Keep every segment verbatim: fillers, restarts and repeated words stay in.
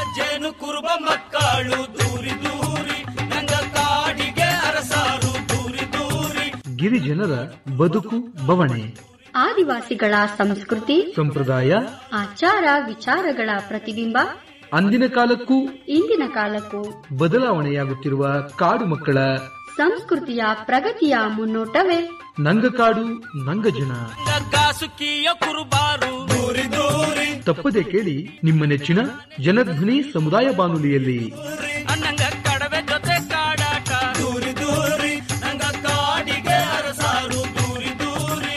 ಜೇನು ಕುರುಬ ಮಕ್ಕಳು ದೂರಿ ದೂರಿ ನಂಗ ಕಾಡಿಗೆ ಅರಸಾರು ದೂರಿ ದೂರಿ. ಗಿರಿಜನರ ಬದುಕು ಬವಣೆ, ಆದಿವಾಸಿಗಳ ಸಂಸ್ಕೃತಿ ಸಂಪ್ರದಾಯ, ಆಚಾರ ವಿಚಾರಗಳ ಪ್ರತಿಬಿಂಬ, ಅಂದಿನ ಕಾಲಕ್ಕೂ ಇಂದಿನ ಕಾಲಕ್ಕೂ ಬದಲಾವಣೆಯಾಗುತ್ತಿರುವ ಕಾಡು ಮಕ್ಕಳ ಸಂಸ್ಕೃತಿಯ ಪ್ರಗತಿಯ ಮುನ್ನೋಟವೇ ನಂಗಕಾಡು ನಂಗಜನ. ಕಾಸುಕಿಯ ಕುರುಬಾರು ದೂರಿ ದೂರಿ. ತಪ್ಪದೆ ಕೇಳಿ ನಿಮ್ಮ ನೆಚ್ಚಿನ ಜನಧ್ವನಿ ಸಮುದಾಯ ಬಾನುಲಿಯಲ್ಲಿ. ನಂಗ ಕಡವೆ ಜೊತೆ ಕಾಡಾಟ ದೂರಿ ದೂರಿ ನಂಗ ಕಾಡಿಗೆ ಅರಸಾರು ದೂರಿ ದೂರಿ.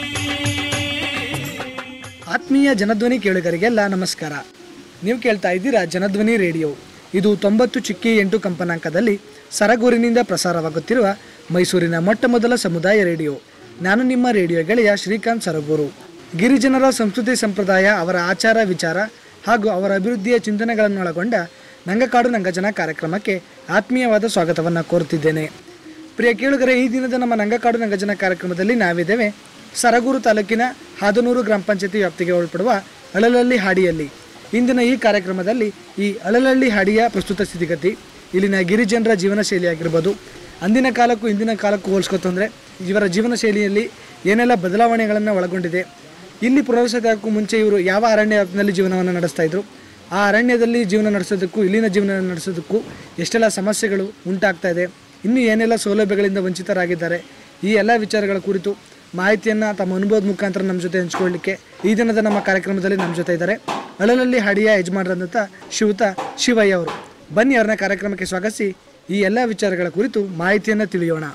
ಆತ್ಮೀಯ ಜನಧ್ವನಿ ಕೇಳುಗರಿಗೆಲ್ಲ ನಮಸ್ಕಾರ. ನೀವು ಕೇಳ್ತಾ ಇದ್ದೀರಾ ಜನಧ್ವನಿ ರೇಡಿಯೋ. ಇದು ತೊಂಬತ್ತು ಚಿಕ್ಕಿ ಎಂಟು ಕಂಪನಾಂಕದಲ್ಲಿ ಸರಗೂರಿನಿಂದ ಪ್ರಸಾರವಾಗುತ್ತಿರುವ ಮೈಸೂರಿನ ಮೊಟ್ಟ ಮೊದಲ ಸಮುದಾಯ ರೇಡಿಯೋ. ನಾನು ನಿಮ್ಮ ರೇಡಿಯೋ ಗೆಳೆಯ ಶ್ರೀಕಾಂತ್ ಸರಗೂರು. ಗಿರಿಜನರ ಸಂಸ್ಕೃತಿ ಸಂಪ್ರದಾಯ, ಅವರ ಆಚಾರ ವಿಚಾರ ಹಾಗೂ ಅವರ ಅಭಿವೃದ್ಧಿಯ ಚಿಂತನೆಗಳನ್ನೊಳಗೊಂಡ ನಂಗಕಾಡು ನಂಗಜನ ಕಾರ್ಯಕ್ರಮಕ್ಕೆ ಆತ್ಮೀಯವಾದ ಸ್ವಾಗತವನ್ನು ಕೋರುತ್ತಿದ್ದೇನೆ. ಪ್ರಿಯ ಕೇಳುಗರೆ, ಈ ದಿನದ ನಮ್ಮ ನಂಗಕಾಡು ನಂಗಜನ ಕಾರ್ಯಕ್ರಮದಲ್ಲಿ ನಾವಿದ್ದೇವೆ ಸರಗೂರು ತಾಲೂಕಿನ ಹಾದನೂರು ಗ್ರಾಮ ಪಂಚಾಯತಿ ವ್ಯಾಪ್ತಿಗೆ ಒಳಪಡುವ ಅಳಲಳ್ಳಿ ಹಾಡಿಯಲ್ಲಿ. ಇಂದಿನ ಈ ಕಾರ್ಯಕ್ರಮದಲ್ಲಿ ಈ ಅಳಲಳ್ಳಿ ಹಾಡಿಯ ಪ್ರಸ್ತುತ ಸ್ಥಿತಿಗತಿ, ಇಲ್ಲಿನ ಗಿರಿಜನರ ಜೀವನ ಶೈಲಿಯಾಗಿರ್ಬೋದು, ಅಂದಿನ ಕಾಲಕ್ಕೂ ಇಂದಿನ ಕಾಲಕ್ಕೂ ಹೋಲಿಸ್ಕೊತಂದರೆ ಇವರ ಜೀವನ ಶೈಲಿಯಲ್ಲಿ ಏನೆಲ್ಲ ಬದಲಾವಣೆಗಳನ್ನು ಒಳಗೊಂಡಿದೆ, ಇಲ್ಲಿ ಪ್ರವೇಶಕ್ಕೂ ಮುಂಚೆ ಇವರು ಯಾವ ಅರಣ್ಯದಲ್ಲಿ ಜೀವನವನ್ನು ನಡೆಸ್ತಾ ಇದ್ರು, ಆ ಅರಣ್ಯದಲ್ಲಿ ಜೀವನ ನಡೆಸೋದಕ್ಕೂ ಇಲ್ಲಿನ ಜೀವನ ನಡೆಸೋದಕ್ಕೂ ಎಷ್ಟೆಲ್ಲ ಸಮಸ್ಯೆಗಳು ಉಂಟಾಗ್ತಾ ಇದೆ, ಇನ್ನೂ ಏನೆಲ್ಲ ಸೌಲಭ್ಯಗಳಿಂದ ವಂಚಿತರಾಗಿದ್ದಾರೆ, ಈ ಎಲ್ಲ ವಿಚಾರಗಳ ಕುರಿತು ಮಾಹಿತಿಯನ್ನು ತಮ್ಮ ಅನುಭವದ ಮುಖಾಂತರ ನಮ್ಮ ಜೊತೆ ಹಂಚ್ಕೊಳ್ಳಿಕ್ಕೆ ಈ ದಿನದ ನಮ್ಮ ಕಾರ್ಯಕ್ರಮದಲ್ಲಿ ನಮ್ಮ ಜೊತೆ ಇದ್ದಾರೆ ಅಳಲಳ್ಳಿ ಹಾಡಿಯ ಯಜಮಾನರಂತ ಶ್ರೀಯುತ ಶಿವಯ್ಯ ಅವರು. ಬನ್ನಿ ಅವರನ್ನ ಕಾರ್ಯಕ್ರಮಕ್ಕೆ ಸ್ವಾಗತಿಸಿ ಈ ಎಲ್ಲ ವಿಚಾರಗಳ ಕುರಿತು ಮಾಹಿತಿಯನ್ನು ತಿಳಿಯೋಣ.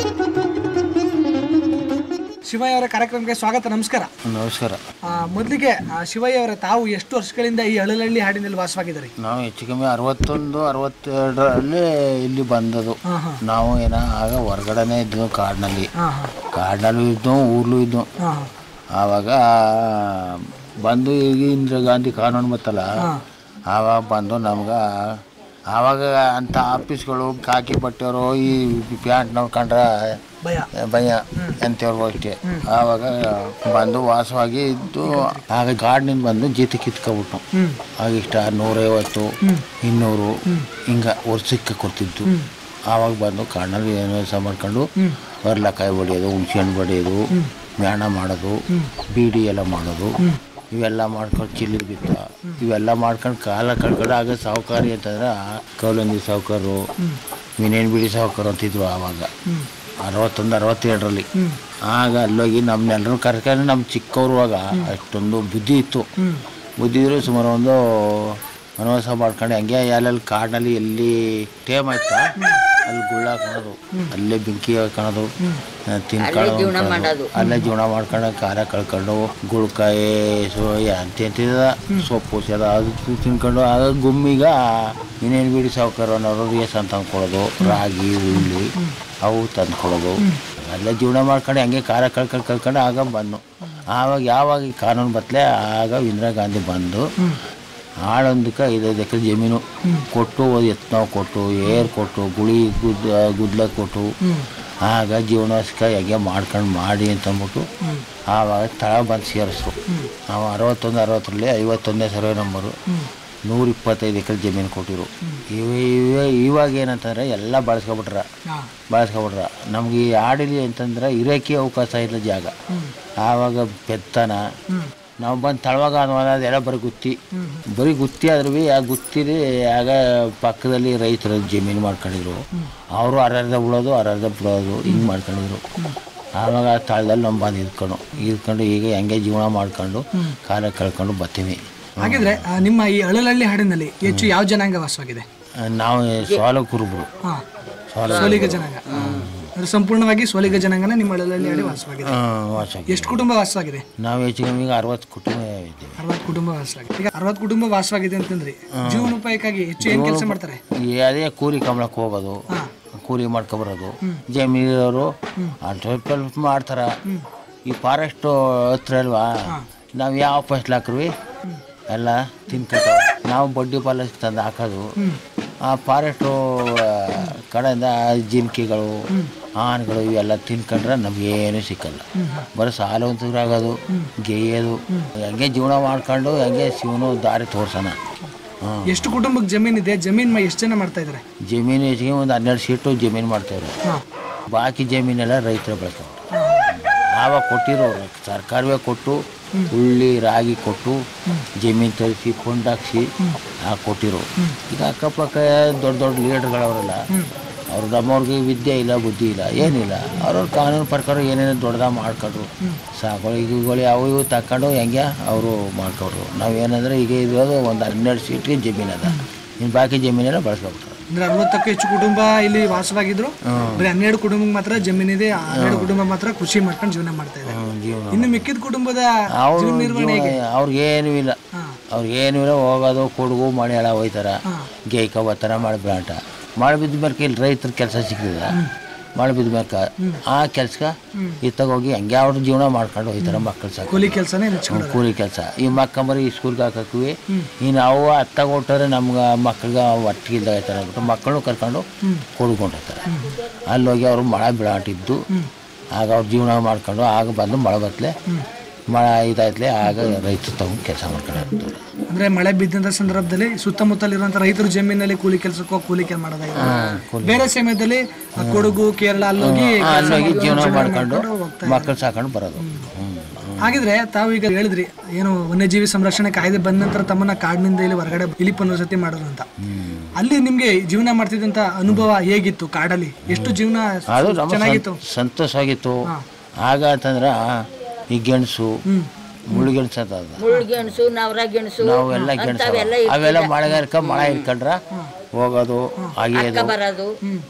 ಶಿವಯ್ಯ ಅವರ ಕಾರ್ಯಕ್ರಮಕ್ಕೆ ಸ್ವಾಗತ. ನಮಸ್ಕಾರ. ನಮಸ್ಕಾರ. ಮೊದಲಿಗೆ ಶಿವಯ್ಯ ಅವರ, ತಾವು ಎಷ್ಟು ವರ್ಷಗಳಿಂದ ಈ ಅಳಲಳ್ಳಿ ಹಾಡಿನಲ್ಲಿ ವಾಸವಾಗಿದ್ದಾರೆ? ನಾವು ಹೆಚ್ಚು ಕಮ್ಮಿ ಅರವತ್ತೊಂದು ಅರವತ್ತೆರಡರಲ್ಲಿ ಇಲ್ಲಿ ಬಂದದು. ನಾವು ಏನ ಆಗ ಹೊರಗಡೆನೆ ಇದ್ವು, ಕಾಡಿನಲ್ಲಿ ಕಾಡಿನಲ್ಲೂ ಇದ್ದು ಊರ್ಲೂ ಇದ್ದು. ಆವಾಗ ಬಂದು ಈಗ ಇಂದಿರಾ ಗಾಂಧಿ ಕಾನೂನು ಬತ್ತಲ್ಲ, ಆವಾಗ ಬಂದು ನಮ್ಗೆ ಆವಾಗ ಅಂಥ ಆಫೀಸ್ಗಳು ಕಾಕಿ ಬಟ್ಟೆಯವರು ಈ ಪ್ಯಾಂಟ್ ನೋಡ್ಕೊಂಡ್ರೆ ಭಯ ಅಂತೇಳ್ಬೋ ಅಷ್ಟೇ. ಆವಾಗ ಬಂದು ವಾಸವಾಗಿ ಇದ್ದು ಆಗ ಗಾರ್ಡ್ನಿಂದ ಬಂದು ಜೀತ ಕಿತ್ಕೊಬಿಟ್ಟು ಆಗ ಇಷ್ಟ ನೂರೈವತ್ತು ಇನ್ನೂರು ಹಿಂಗ ವರ್ಷಕ್ಕೆ ಕೊಡ್ತಿದ್ದು. ಆವಾಗ ಬಂದು ಕಾಡಿನಲ್ಲಿ ಏನು ವ್ಯವಸಾಯ ಮಾಡ್ಕೊಂಡು ಬರ್ಲಕಾಯಿ ಬಡಿಯೋದು, ಹುಣ್ಸೆ ಹಣ್ಣು ಬಡಿಯೋದು, ಮ್ಯಾಣ ಮಾಡೋದು, ಬೀಡಿ ಎಲ್ಲ ಮಾಡೋದು, ಇವೆಲ್ಲ ಮಾಡ್ಕೊಂಡು ಚಿಲ್ಲಿ ಬಿತ್ತ ಇವೆಲ್ಲ ಮಾಡ್ಕೊಂಡು ಕಾಲ ಕಳ್ಕೊಂಡು ಆಗ ಸಾಹುಕಾರಿ ಅಂತಂದ್ರೆ ಕೌಲಂಗಿ ಸಾಹುಕಾರರು, ವಿನೇನ್ ಬಿಡಿ ಸಾಹುಕಾರು ಅಂತಿದ್ರು ಆವಾಗ ಅರವತ್ತೊಂದು ಅರವತ್ತೆರಡರಲ್ಲಿ. ಆಗ ಅಲ್ಲೋಗಿ ನಮ್ಮನ್ನೆಲ್ಲರೂ ಕರ್ಕೊಂಡು ನಮ್ಮ ಚಿಕ್ಕವ್ರುವಾಗ ಅಷ್ಟೊಂದು ಬುದ್ಧಿ ಇತ್ತು. ಬುದ್ಧಿ ಇದ್ರು ಸುಮಾರು ಒಂದು ವನವಾಸ ಮಾಡ್ಕೊಂಡು ಹಂಗೆ ಎಲ್ಲೆಲ್ಲಿ ಕಾಡಿನಲ್ಲಿ ಎಲ್ಲಿ ಟೇಮ್ ಆಯ್ತಾ ಅಲ್ಲಿ ಗುಳ್ಳ ಹಾಕೋದು, ಅಲ್ಲೇ ಬೆಂಕಿ ಹಾಕೋದು, ತಿನ್ಕೊಂಡು ಅಲ್ಲೇ ಜೀವನ ಮಾಡ್ಕೊಂಡು ಖಾರ ಕಳ್ಕೊಂಡು ಗುಳ್ಕಾಯಿ ಸೊ ಅಂತಿಂತಿದ ಸೊಪ್ಪು ಸದ ಅದು ತಿನ್ಕೊಂಡು ಆಗ ಗುಮ್ಮಿಗ ಇನ್ನೇನು ಬಿಡಿ ಸಾವುಕಾರ ಅನ್ನೋರು ರೇಸ್ ಅಂತ ತಂದ್ಕೊಡೋದು, ರಾಗಿ ಉಳ್ಳಿ ಅವು ತಂದ್ಕೊಡೋದು, ಅಲ್ಲೇ ಜೀವನ ಮಾಡ್ಕೊಂಡು ಹಂಗೆ ಖಾರ ಕಳ್ಕೊಂಡು ಕಳ್ಕೊಂಡು ಆಗ ಬಂದು. ಆವಾಗ ಯಾವಾಗ ಈ ಕಾನೂನು ಬತ್ತಲೆ ಆಗ ಇಂದಿರಾ ಗಾಂಧಿ ಬಂದು ಆಳೊಂದಕ್ಕೆ ಐದೈದು ಎಕರೆ ಜಮೀನು ಕೊಟ್ಟು, ಎತ್ತನ ಕೊಟ್ಟು, ಏರ್ ಕೊಟ್ಟು, ಗುಳಿ ಗುದ್ ಗುದ್ಲ ಕೊಟ್ಟು ಆಗ ಜೀವನೋಸ್ಕ ಹೇಗೆ ಮಾಡ್ಕೊಂಡು ಮಾಡಿ ಅಂತಂದ್ಬಿಟ್ಟು ಆವಾಗ ತಳ ಬಂದು ಸೇರಿಸ್ರು. ನಾವು ಅರವತ್ತೊಂದು ಅರವತ್ತರಲ್ಲಿ ಐವತ್ತೊಂದನೇ ಸರ್ವೆ ನಂಬರು ನೂರ ಇಪ್ಪತ್ತೈದು ಎಕರೆ ಜಮೀನು ಕೊಟ್ಟಿರು. ಇವ ಇವ ಇವಾಗ ಏನಂತಂದರೆ ಎಲ್ಲ ಬಳಸ್ಕೊಬಿಟ್ರ ಬಳಸ್ಕೊಬಿಟ್ರ ನಮ್ಗೆ ಈ ಆಡಿಲಿ ಅಂತಂದ್ರೆ ಇರೋಕ್ಕೆ ಅವಕಾಶ ಇಲ್ಲ ಜಾಗ. ಆವಾಗ ಪೆತ್ತನ ನಾವು ಬಂದು ತಳವಾಗ ಅದೆಲ್ಲ ಬರೀ ಗುತ್ತಿ ಬರೀ ಗುತ್ತಿ ಆದ್ರೂ ಆ ಗುತ್ತಿಲಿ ಆಗ ಪಕ್ಕದಲ್ಲಿ ರೈತರು ಜಮೀನು ಮಾಡ್ಕೊಂಡಿದ್ರು, ಅವರು ಅರ್ಧ ಬಿಡೋದು ಅರ್ಧ ಬಿಡೋದು ಹಿಂಗೆ ಮಾಡ್ಕೊಂಡಿದ್ರು. ಆವಾಗ ಆ ತಳದಲ್ಲಿ ನಾವು ಬಂದು ಇದ್ಕೊಂಡು ಇದ್ಕೊಂಡು ಈಗ ಹೆಂಗೆ ಜೀವನ ಮಾಡ್ಕೊಂಡು ಕಾಲ ಕಳ್ಕೊಂಡು ಬರ್ತೀವಿ. ಹಾಗಿದ್ರೆ ನಿಮ್ಮ ಈ ಅಳಲಳ್ಳಿ ಹಾಡಿನಲ್ಲಿ ಹೆಚ್ಚು ಯಾವ ಜನಾಂಗ ವಾಸವಾಗಿದೆ? ನಾವು ಸೋಲ ಕುರುಬರು, ಸೋಲಿಗ ಜನಾಂಗ. ಸಂಪೂರ್ಣವಾಗಿ ಸೋಲಿಗ ಜನಾಂಗನ ನಿಮ್ಮ ಅಳಲಳ್ಳಿ ಹಾಡಿ ವಾಸವಾಗಿದೆ. ಎಷ್ಟು ಕುಟುಂಬ ವಾಸವಾಗಿದೆ? ನಾವು ಹೆಚ್ಚು ಕಮ್ಮಿ ಅರವತ್ತು ಕುಟುಂಬ ಇದ್ದೀವಿ. ಅರವತ್ತು ಕುಟುಂಬ ವಾಸವಾಗಿದೆ. ಈಗ ಅರವತ್ತು ಕುಟುಂಬ ವಾಸವಾಗಿದೆ ಅಂತಂದ್ರೆ ಜೀವನೋಪಾಯಕ್ಕಾಗಿ ಹೆಚ್ಚು ಏನು ಕೆಲಸ ಮಾಡ್ತಾರೆ? ಅದೇ ಕೂಲಿ ಕಮಲಕ್ಕೆ ಹೋಗೋದು, ಕೂಲಿ ಮಾಡ್ಕೊಬರೋದು. ಜಮೀನವರು ಸ್ವಲ್ಪ ಮಾಡ್ತಾರ. ಈ ಫಾರೆಸ್ಟ್ ಹತ್ರ ಅಲ್ವಾ, ನಾವು ಯಾವ ಫಸ್ಲ್ ಹಾಕ್ರಿ ಎಲ್ಲ ತಿನ್ಕೊತಾವ. ನಾವು ಬಡ್ಡಿ ಪಾಲ ತಂದು ಹಾಕೋದು. ಆ ಫಾರೆಸ್ಟು ಕಡೆಯಿಂದ ಜಿಂಕೆಗಳು, ಆನೆಗಳು ಇವೆಲ್ಲ ತಿನ್ಕೊಂಡ್ರೆ ನಮಗೇನು ಸಿಕ್ಕಲ್ಲ. ಬರೀ ಸಾಲ ಒಂದಾಗೋದು, ಗೆಯ್ಯೋದು, ಹೆಂಗೆ ಜೀವನ ಮಾಡ್ಕೊಂಡು ಹೆಂಗೆ ಶಿವನು ದಾರಿ ತೋರ್ಸೋಣ ಎಷ್ಟು ಕುಟುಂಬಕ್ಕೆ ಜಮೀನ್ ಇದೆ? ಜಮೀನ್ ಎಷ್ಟು ಜನ ಮಾಡ್ತಾ ಇದ್ದಾರೆ? ಜಮೀನು ಹೆಚ್ಚಿಗೆ ಒಂದು ಹನ್ನೆರಡು ಸೀಟು ಜಮೀನು ಮಾಡ್ತಾವ್ರೆ. ಬಾಕಿ ಜಮೀನೆಲ್ಲ ರೈತರ ಬಳಕೆ ಆವಾಗ ಕೊಟ್ಟಿರೋರು ಸರ್ಕಾರವೇ ಕೊಟ್ಟು ಉಳ್ಳಿ ರಾಗಿ ಕೊಟ್ಟು ಜಮೀನು ತರಿಸಿ ಕೊಂಡಾಕ್ಸಿ ಆ ಕೊಟ್ಟಿರೋ. ಈಗ ಅಕ್ಕಪಕ್ಕ ದೊಡ್ಡ ದೊಡ್ಡ ಲೀಡರ್ಗಳವರೆಲ್ಲ ಅವ್ರು ನಮ್ಮವ್ರಿಗೆ ವಿದ್ಯೆ ಇಲ್ಲ ಬುದ್ಧಿ ಇಲ್ಲ ಏನಿಲ್ಲ. ಅವ್ರವ್ರ ಕಾನೂನು ಪ್ರಕಾರ ಏನೇನೋ ದೊಡ್ಡದಾಗಿ ಮಾಡ್ಕೊಂಡ್ರು ಸಾಕು. ಈಗಗಳು ಯಾವ ಇವು ತಗೊಂಡು ಹೆಂಗೆ ಅವರು ಮಾಡ್ಕೊಂಡ್ರು. ನಾವೇನಂದ್ರೆ ಈಗ ಇರೋದು ಒಂದು ಹನ್ನೆರಡು ಸೀಟ್ಗೆ ಜಮೀನು ಅದ, ಇನ್ನು ಬಾಕಿ ಜಮೀನೆಲ್ಲ ಬಳಸ್ಕೊಬಿಟ್ರು. ಅಂದ್ರೆ ಅರವತ್ತಕ್ಕೂ ಹೆಚ್ಚು ಕುಟುಂಬ ಇಲ್ಲಿ ವಾಸವಾಗಿದ್ರು, ಬರೀ ಹನ್ನೆರಡು ಕುಟುಂಬಕ್ಕೆ ಮಾತ್ರ ಜಮೀನಿದೆ, ಹನ್ನೆರಡು ಕುಟುಂಬ ಮಾತ್ರ ಕೃಷಿ ಮಾಡ್ಕೊಂಡು ಜೀವನ ಮಾಡ್ತಾ ಇದ್ದಾರೆ. ಇನ್ನು ಮಿಕ್ಕಿದ ಕುಟುಂಬದ ಅವ್ರ ಅವ್ರಿಗೇನು ಇಲ್ಲ, ಅವ್ರಿಗೇನು ಇಲ್ಲ. ಹೋಗೋದು ಕೊಡಗು ಮಳೆ ಎಲ್ಲ ಹೋಯ್ತಾರ, ಗೇಯ್ಕ ಬರ್ತಾರ, ಮಳೆ ಬ್ರಾಂಟ ಮಳೆ ಬಿದ್ದ ಮೇಲೆ ಇಲ್ಲಿ ರೈತರ ಕೆಲಸ ಸಿಗ್ತದ. ಮಳೆ ಬಿದ್ದ ಮ್ಯಾಕ ಆ ಕೆಲ್ಸಕ್ಕೆ ಇತ್ತಾಗೋಗಿ ಹಂಗೆ ಅವ್ರ ಜೀವನ ಮಾಡ್ಕೊಂಡು ಹೋಯ್ತಾರ. ಮಕ್ಕಳು ಸಾಕು ಕೂಲಿ ಕೆಲಸನೇ ಕೂಲಿ ಕೆಲಸ. ಈ ಮಕ್ಕ ಮರಿ ಸ್ಕೂಲ್ಗೆ ಹಾಕಕ್ವಿ ಈ ನಾವು ಅತ್ತಾಗ ಹೊಟ್ಟರೆ ನಮ್ಗೆ ಮಕ್ಳಿಗೆ ಒಟ್ಟಿಗೆ ಇಲ್ದಾಗ ಆಯ್ತಾರೆ ಅಂದ್ಬಿಟ್ಟು ಮಕ್ಕಳನ್ನು ಕರ್ಕೊಂಡು ಕೊಡ್ಕೊಂಡಿರ್ತಾರೆ. ಅಲ್ಲೋಗಿ ಅವರು ಮಳೆ ಬಿಡಾಟಿದ್ದು ಆಗ ಅವ್ರ ಜೀವನ ಮಾಡ್ಕೊಂಡು ಆಗ ಬಂದು ಮಳೆ ಬತ್ತಲೆ ಮಳೆ ಇದಾಯ್ತಲೆ ಆಗ ರೈತರು ತಗೊಂಡು ಕೆಲಸ ಮಾಡ್ಕೊಂಡು. ಅಂದ್ರೆ ಮಳೆ ಬಿದ್ದಂತ ಸಂದರ್ಭದಲ್ಲಿ ಸುತ್ತಮುತ್ತಲಿರುವಂತ ರೈತರು ಜಮೀನಲ್ಲಿ ಕೂಲಿ ಕೆಲಸಕ್ಕೋ ಕೂಲಿ ಕೆಲಸ ಮಾಡೋದಾಗಿದೆ. ಬೇರೆ ಸಮಯದಲ್ಲಿ ಕೊಡಗು ಕೇರಳ ಅಲ್ಲೋಗಿ ಅಲ್ಲೋಗಿ ಜೀವನ ಮಾಡ್ಕೊಂಡು ಮಕ್ಕಳು ಸಾಕೊಂಡು ಬರೋದು. ಹಾಗಿದ್ರೆ ತಾವು ಈಗ ಹೇಳಿದ್ರಿ ಏನು ವನ್ಯಜೀವಿ ಸಂರಕ್ಷಣೆ ಕಾಯ್ದೆ ಬಂದ ನಂತರ ತಮ್ಮನ್ನ ಕಾಡಿನಿಂದ ಇಲ್ಲಿ ಹೊರಗಡೆ ಇಲ್ಲಿ ಪುನರ್ವಸತಿ ಮಾಡೋದು ಅಂತ. ಅಲ್ಲಿ ನಿಮ್ಗೆ ಜೀವನ ಮಾಡ್ತಿದ್ದಂತ ಅನುಭವ ಹೇಗಿತ್ತು? ಕಾಡಲ್ಲಿ ಎಷ್ಟು ಜೀವನ ಚೆನ್ನಾಗಿತ್ತು? ಸಂತೋಷವಾಗಿತ್ತು. ಆಗ ಅಂತಂದ್ರ ಈ ಗೆಣಸು ಮುಳ್ಳುಗೆಣಸು ಅಂತ ಮುಳ್ಳುಗೆಣಸು ನವರ ಗೆಣಸು ನಾವೆಲ್ಲ ಗೆಣಸು ಅವೆಲ್ಲ ಮಳೆಗಾಲಕ್ಕೆ ಮಳೆ ಇಟ್ಕೊಂಡ್ರ ಹೋಗೋದು ಅಗಿಯೋದು ಬರೋದು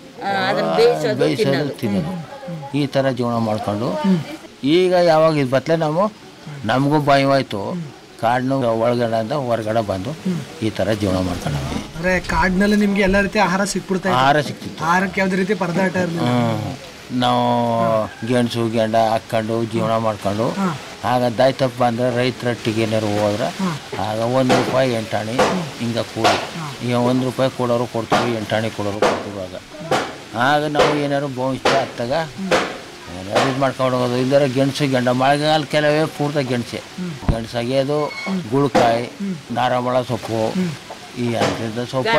ಬೇಯಿಸೋದು ತಿನ್ನೋದು ಈ ಥರ ಜೀವನ ಮಾಡ್ಕೊಂಡು. ಈಗ ಯಾವಾಗ ಇದು ಬತ್ತಲೆ ನಾವು ನಮಗೂ ಭಯವಾಯ್ತು. ಕಾಡಿನ ಒಳಗಡೆ ಅಂತ ಹೊರಗಡೆ ಬಂದು ಈ ಥರ ಜೀವನ ಮಾಡ್ಕೊಂಡ್ವಿ. ಅಂದ್ರೆ ಕಾಡಿನಲ್ಲಿ ನಿಮ್ಗೆ ಎಲ್ಲ ರೀತಿ ಆಹಾರ ಸಿಕ್ಬಿಡ್ತಾ ಆಹಾರ ಸಿಕ್ತಿತ್ತು. ಆಹಾರಕ್ಕೆ ಯಾವ್ದೇ ರೀತಿ ಪರದಾಟ ಇರಲಿಲ್ಲ. ನಾವು ಗೆಣಸು ಗೆಂಡ ಹಾಕ್ಕೊಂಡು ಜೀವನ ಮಾಡ್ಕೊಂಡು ಆಗ ದಾಯ್ ತಪ್ಪು ಬಂದರೆ ರೈತರೊಟ್ಟಿಗೆ ಏನಾರು ಹೋದ್ರೆ ಆಗ ಒಂದು ರೂಪಾಯಿ ಎಂಟಾಣಿ ಹಿಂಗೆ ಕೂಡಿ ಈಗ ಒಂದು ರೂಪಾಯಿ ಕೊಡೋರು ಕೊಡ್ತೀವಿ, ಎಂಟಾಣಿ ಕೊಡೋರು ಕೊಡ್ತೀವಿ. ಆಗ ಆಗ ನಾವು ಏನಾರು ಬಹುಶಃ ಹತ್ತಾಗ ಏನಾರು ಇದು ಮಾಡ್ಕೊಂಡು ಹೋಗೋದು. ಇಲ್ದಾರ ಗೆಣಸು ಗೆಂಡ ಮಳೆಗಾಲ ಕೆಲವೇ ಪೂರ್ತ ಗೆಣಸೆ ಗೆಣಸು ಅಗಿಯೋದು, ಗುಳ್ಕಾಯಿ, ನಾರಮಳ ಸೊಪ್ಪು, ಈ ಅಂಥದ್ದು ಸೊಪ್ಪು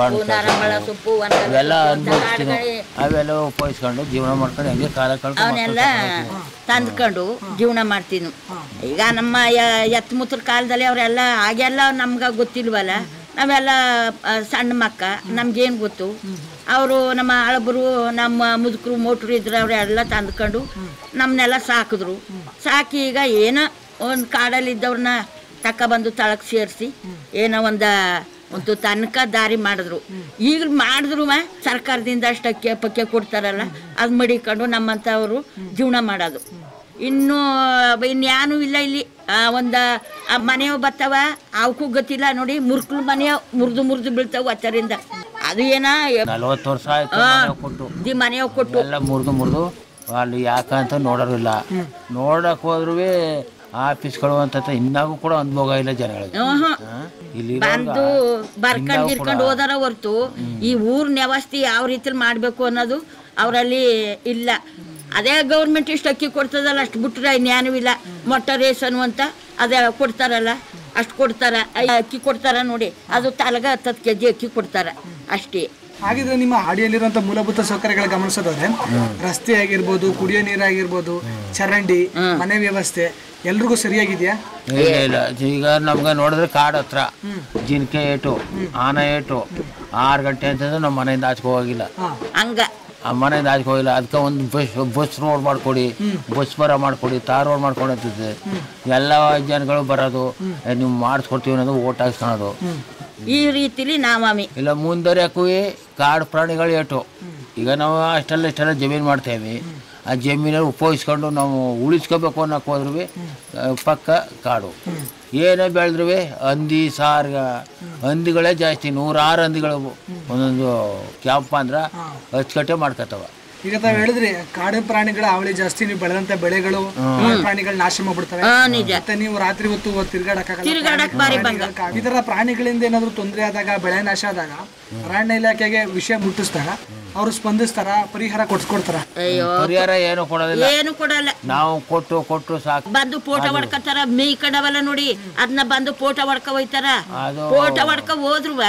ಅವೆಲ್ಲ ಅನುಭವಿಸ್ತೀನಿ. ಅವೆಲ್ಲ ಉಪಯೋಗಿಸ್ಕೊಂಡು ಜೀವನ ಮಾಡ್ಕೊಂಡು ಹೆಂಗೆ ಕಾಲ ಕಳ್ಕೊಂಡು ಅವನ್ನೆಲ್ಲ ತಂದ್ಕೊಂಡು ಜೀವನ ಮಾಡ್ತೀನಿ. ಈಗ ನಮ್ಮ ಎತ್ತ ಮುತ್ರ ಕಾಲದಲ್ಲಿ ಅವರೆಲ್ಲ ಹಾಗೆಲ್ಲ ನಮ್ಗೆ ಗೊತ್ತಿಲ್ವಲ್ಲ. ನಾವೆಲ್ಲ ಸಣ್ಣ ಮಕ್ಕ, ನಮ್ಗೇನು ಗೊತ್ತು? ಅವರು ನಮ್ಮ ಹಳಬರು ನಮ್ಮ ಮುದುಕರು ಮೋಟ್ರು ಇದ್ರೆ ಅವರೆಲ್ಲ ತಂದ್ಕೊಂಡು ನಮ್ಮನ್ನೆಲ್ಲ ಸಾಕಿದ್ರು. ಸಾಕಿ ಈಗ ಏನೋ ಒಂದು ಕಾಡಲ್ಲಿದ್ದವ್ರನ್ನ ತಗೊಬಂದು ತಳಕ್ಕೆ ಸೇರಿಸಿ ಏನೋ ಒಂದು ಒಂದು ತನಕ ದಾರಿ ಮಾಡಿದ್ರು. ಈಗ ಮಾಡಿದ್ರು ಸರ್ಕಾರದಿಂದ ಅಷ್ಟು ಅಕ್ಕಿ ಪಕ್ಕೆ ಕೊಡ್ತಾರಲ್ಲ ಅದು ಮಡಿಕೊಂಡು ನಮ್ಮಂಥವರು ಜೀವನ ಮಾಡೋದು. ಇನ್ನೂ ಇನ್ಯಾನೂ ಇಲ್ಲ ಇಲ್ಲಿ. ಒಂದು ಮನೆಯವು ಬರ್ತಾವ ಅವಕ್ಕೂ ಗೊತ್ತಿಲ್ಲ ನೋಡಿ. ಮುರ್ಕ್ಳು ಮನೆಯ ಮುರಿದು ಮುರಿದು ಬೀಳ್ತಾವ ಹತ್ತರಿಂದ. ಅದು ಏನ ನಲ್ವತ್ತು ವರ್ಷ ಆಯ್ತು ದಿ ಮನೆಯವ್ ಕೊಟ್ಟು ಎಲ್ಲ ಮುರಿದು ಮುರಿದು ಅಲ್ಲಿ ಯಾಕಂತ ನೋಡೋರಿಲ್ಲ. ನೋಡಕ್ ಹೋದ್ರು ಆಫೀಸ್ಗಳು ಅಂತ ಇನ್ನಾಗೂ ಕೂಡ ಅನುಭವ ಇಲ್ಲ ಜನಗಳಿಗೆ. ಇಲ್ಲಿ ಬಂದು ಬರ್ಕೊಂಡು ಇರ್ಕೊಂಡು ಹೋದಾರ ಹೊರ್ತು ಈ ಊರ್ ವ್ಯವಸ್ಥೆ ಯಾವ ರೀತಿಲಿ ಮಾಡ್ಬೇಕು ಅನ್ನೋದು ಅವರಲ್ಲಿ ಇಲ್ಲ. ಅದೇ ಗೌರ್ಮೆಂಟ್ ಇಷ್ಟು ಅಕ್ಕಿ ಕೊಡ್ತದಲ್ಲ ಅಷ್ಟು ಬಿಟ್ರೆ ಇನ್ಯಾನೂ ಇಲ್ಲ. ಮೊಟ್ಟ ರೇಷನ್ ಅಂತ ಅದೇ ಕೊಡ್ತಾರಲ್ಲ ಅಷ್ಟು ಕೊಡ್ತಾರ. ಅಕ್ಕಿ ಕೊಡ್ತಾರ ನೋಡಿ, ಅದು ತಲಗ ಹತ್ತತ್ತು ಕೆ ಜಿ ಅಕ್ಕಿ ಕೊಡ್ತಾರ ಅಷ್ಟೇ. ಹಾಗಿದ್ರೆ ನಿಮ್ಮ ಹಾಡಿಯಲ್ಲಿರುವಂತ ಮೂಲಭೂತ ಸೌಕರ್ಯಗಳ ಗಮನಿಸೋದಾದ್ರೆ ರಸ್ತೆ ಆಗಿರ್ಬೋದು, ಕುಡಿಯೋ ನೀರಾಗಿರ್ಬೋದು, ಚರಂಡಿ, ಮನೆ ವ್ಯವಸ್ಥೆ ಎಲ್ರಿಗೂ ಸರಿಯಾಗಿದೆಯಾ? ಇಲ್ಲ. ಈಗ ನಮ್ಗೆ ನೋಡಿದ್ರೆ ಕಾಡು ಹತ್ರ ಜಿನ್ಕೆ ಏಟು ಆನ ಏಟು ಆರು ಗಂಟೆ ಅಂತಂದ್ರೆ ನಮ್ಮ ಮನೆಯಿಂದ ಆಚೆ ಹೋಗಿಲ್ಲ. ಹಂಗ ಆ ಮನೆಯಿಂದ ಆಚೆ ಹೋಗಿಲ್ಲ. ಅದಕ್ಕೆ ಒಂದು ಬಸ್ ಬಸ್ ರೋಡ್ ಮಾಡ್ಕೊಡಿ, ಬಸ್ ಬರ ಮಾಡ್ಕೊಡಿ, ತಾರ್ ರೋಡ್ ಮಾಡ್ಕೊಂಡು ಅಂತಿದ್ದೆ. ಎಲ್ಲ ಜನಗಳು ಬರೋದು ನೀವು ಮಾಡಿಸ್ಕೊಡ್ತೀವಿ ಅನ್ನೋದು ಓಟ್ ಹಾಕ್ಸ್ಕೊಳೋದು. ಈ ರೀತಿಲಿ ನಾವಾಮಿ ಇಲ್ಲ ಮುಂದುವರಿಯಕ್ಕೂ ಕಾಡು ಪ್ರಾಣಿಗಳು ಏಟು. ಈಗ ನಾವು ಅಷ್ಟೆಲ್ಲ ಇಷ್ಟೆಲ್ಲ ಜಮೀನು ಮಾಡ್ತೇವೆ. ಆ ಜಮೀನಲ್ಲಿ ಉಪಯೋಗಿಸ್ಕೊಂಡು ನಾವು ಉಳಿಸ್ಕೋಬೇಕು ಅನ್ನೋಕೆ ಹೋದ್ರೂ ಪಕ್ಕ ಕಾಡು. ಏನೇ ಬೆಳೆದ್ರೂ ಹಂದಿ ಸಾರ್ಗ ಹಂದಿಗಳೇ ಜಾಸ್ತಿ. ನೂರಾರು ಹಂದಿಗಳು ಒಂದೊಂದು ಕ್ಯಾಂಪ್ ಅಂದ್ರೆ ಅಚ್ಚುಕಟ್ಟೆ ಮಾಡ್ಕೊತಾವ. ಈಗ ತಾವ್ ಹೇಳಿದ್ರಿ ಕಾಡು ಪ್ರಾಣಿಗಳ ಅವಳಿ ಜಾಸ್ತಿ, ನೀವು ಬೆಳೆದಂತ ಬೆಳೆಗಳು ಪ್ರಾಣಿಗಳು ನಾಶ ಮಾಡ್ಬಿಡ್ತವೆ. ಮತ್ತೆ ನೀವು ರಾತ್ರಿ ಹೊತ್ತು ತಿರುಗಾಡಕ್ಕಾಗಲ್ಲ. ಈ ತರ ಪ್ರಾಣಿಗಳಿಂದ ಏನಾದ್ರು ತೊಂದರೆ ಆದಾಗ, ಬೆಳೆ ನಾಶ ಆದಾಗ ಅರಣ್ಯ ಇಲಾಖೆಗೆ ವಿಷಯ ಮುಟ್ಟಿಸಿದಾಗ ಅವರು ಸ್ಪಂದಿಸ್ತಾರ, ಪರಿಹಾರ ಕೊಡ್ಸ್ಕೊಡ್ತಾರ? ಅಯ್ಯೋ ಪರಿಹಾರ ಏನು ಕೊಡೋದಿಲ್ಲ, ಏನು ಕೊಡಲ್ಲ. ನಾವು ಕೊಟ್ಟು ಕೊಟ್ಟು ಸಾಕು. ಬಂದು ಫೋಟೋ ಹೊಡ್ಕತಾರ, ಮೇಯ್ ಕಣವಲ್ಲ ನೋಡಿ, ಅದನ್ನ ಬಂದು ಫೋಟೋ ಹೊಡ್ಕ ಹೋಯ್ತಾರ. ಅದು ಫೋಟೋ ಹೊಡ್ಕ ಹೋದ್ರುವ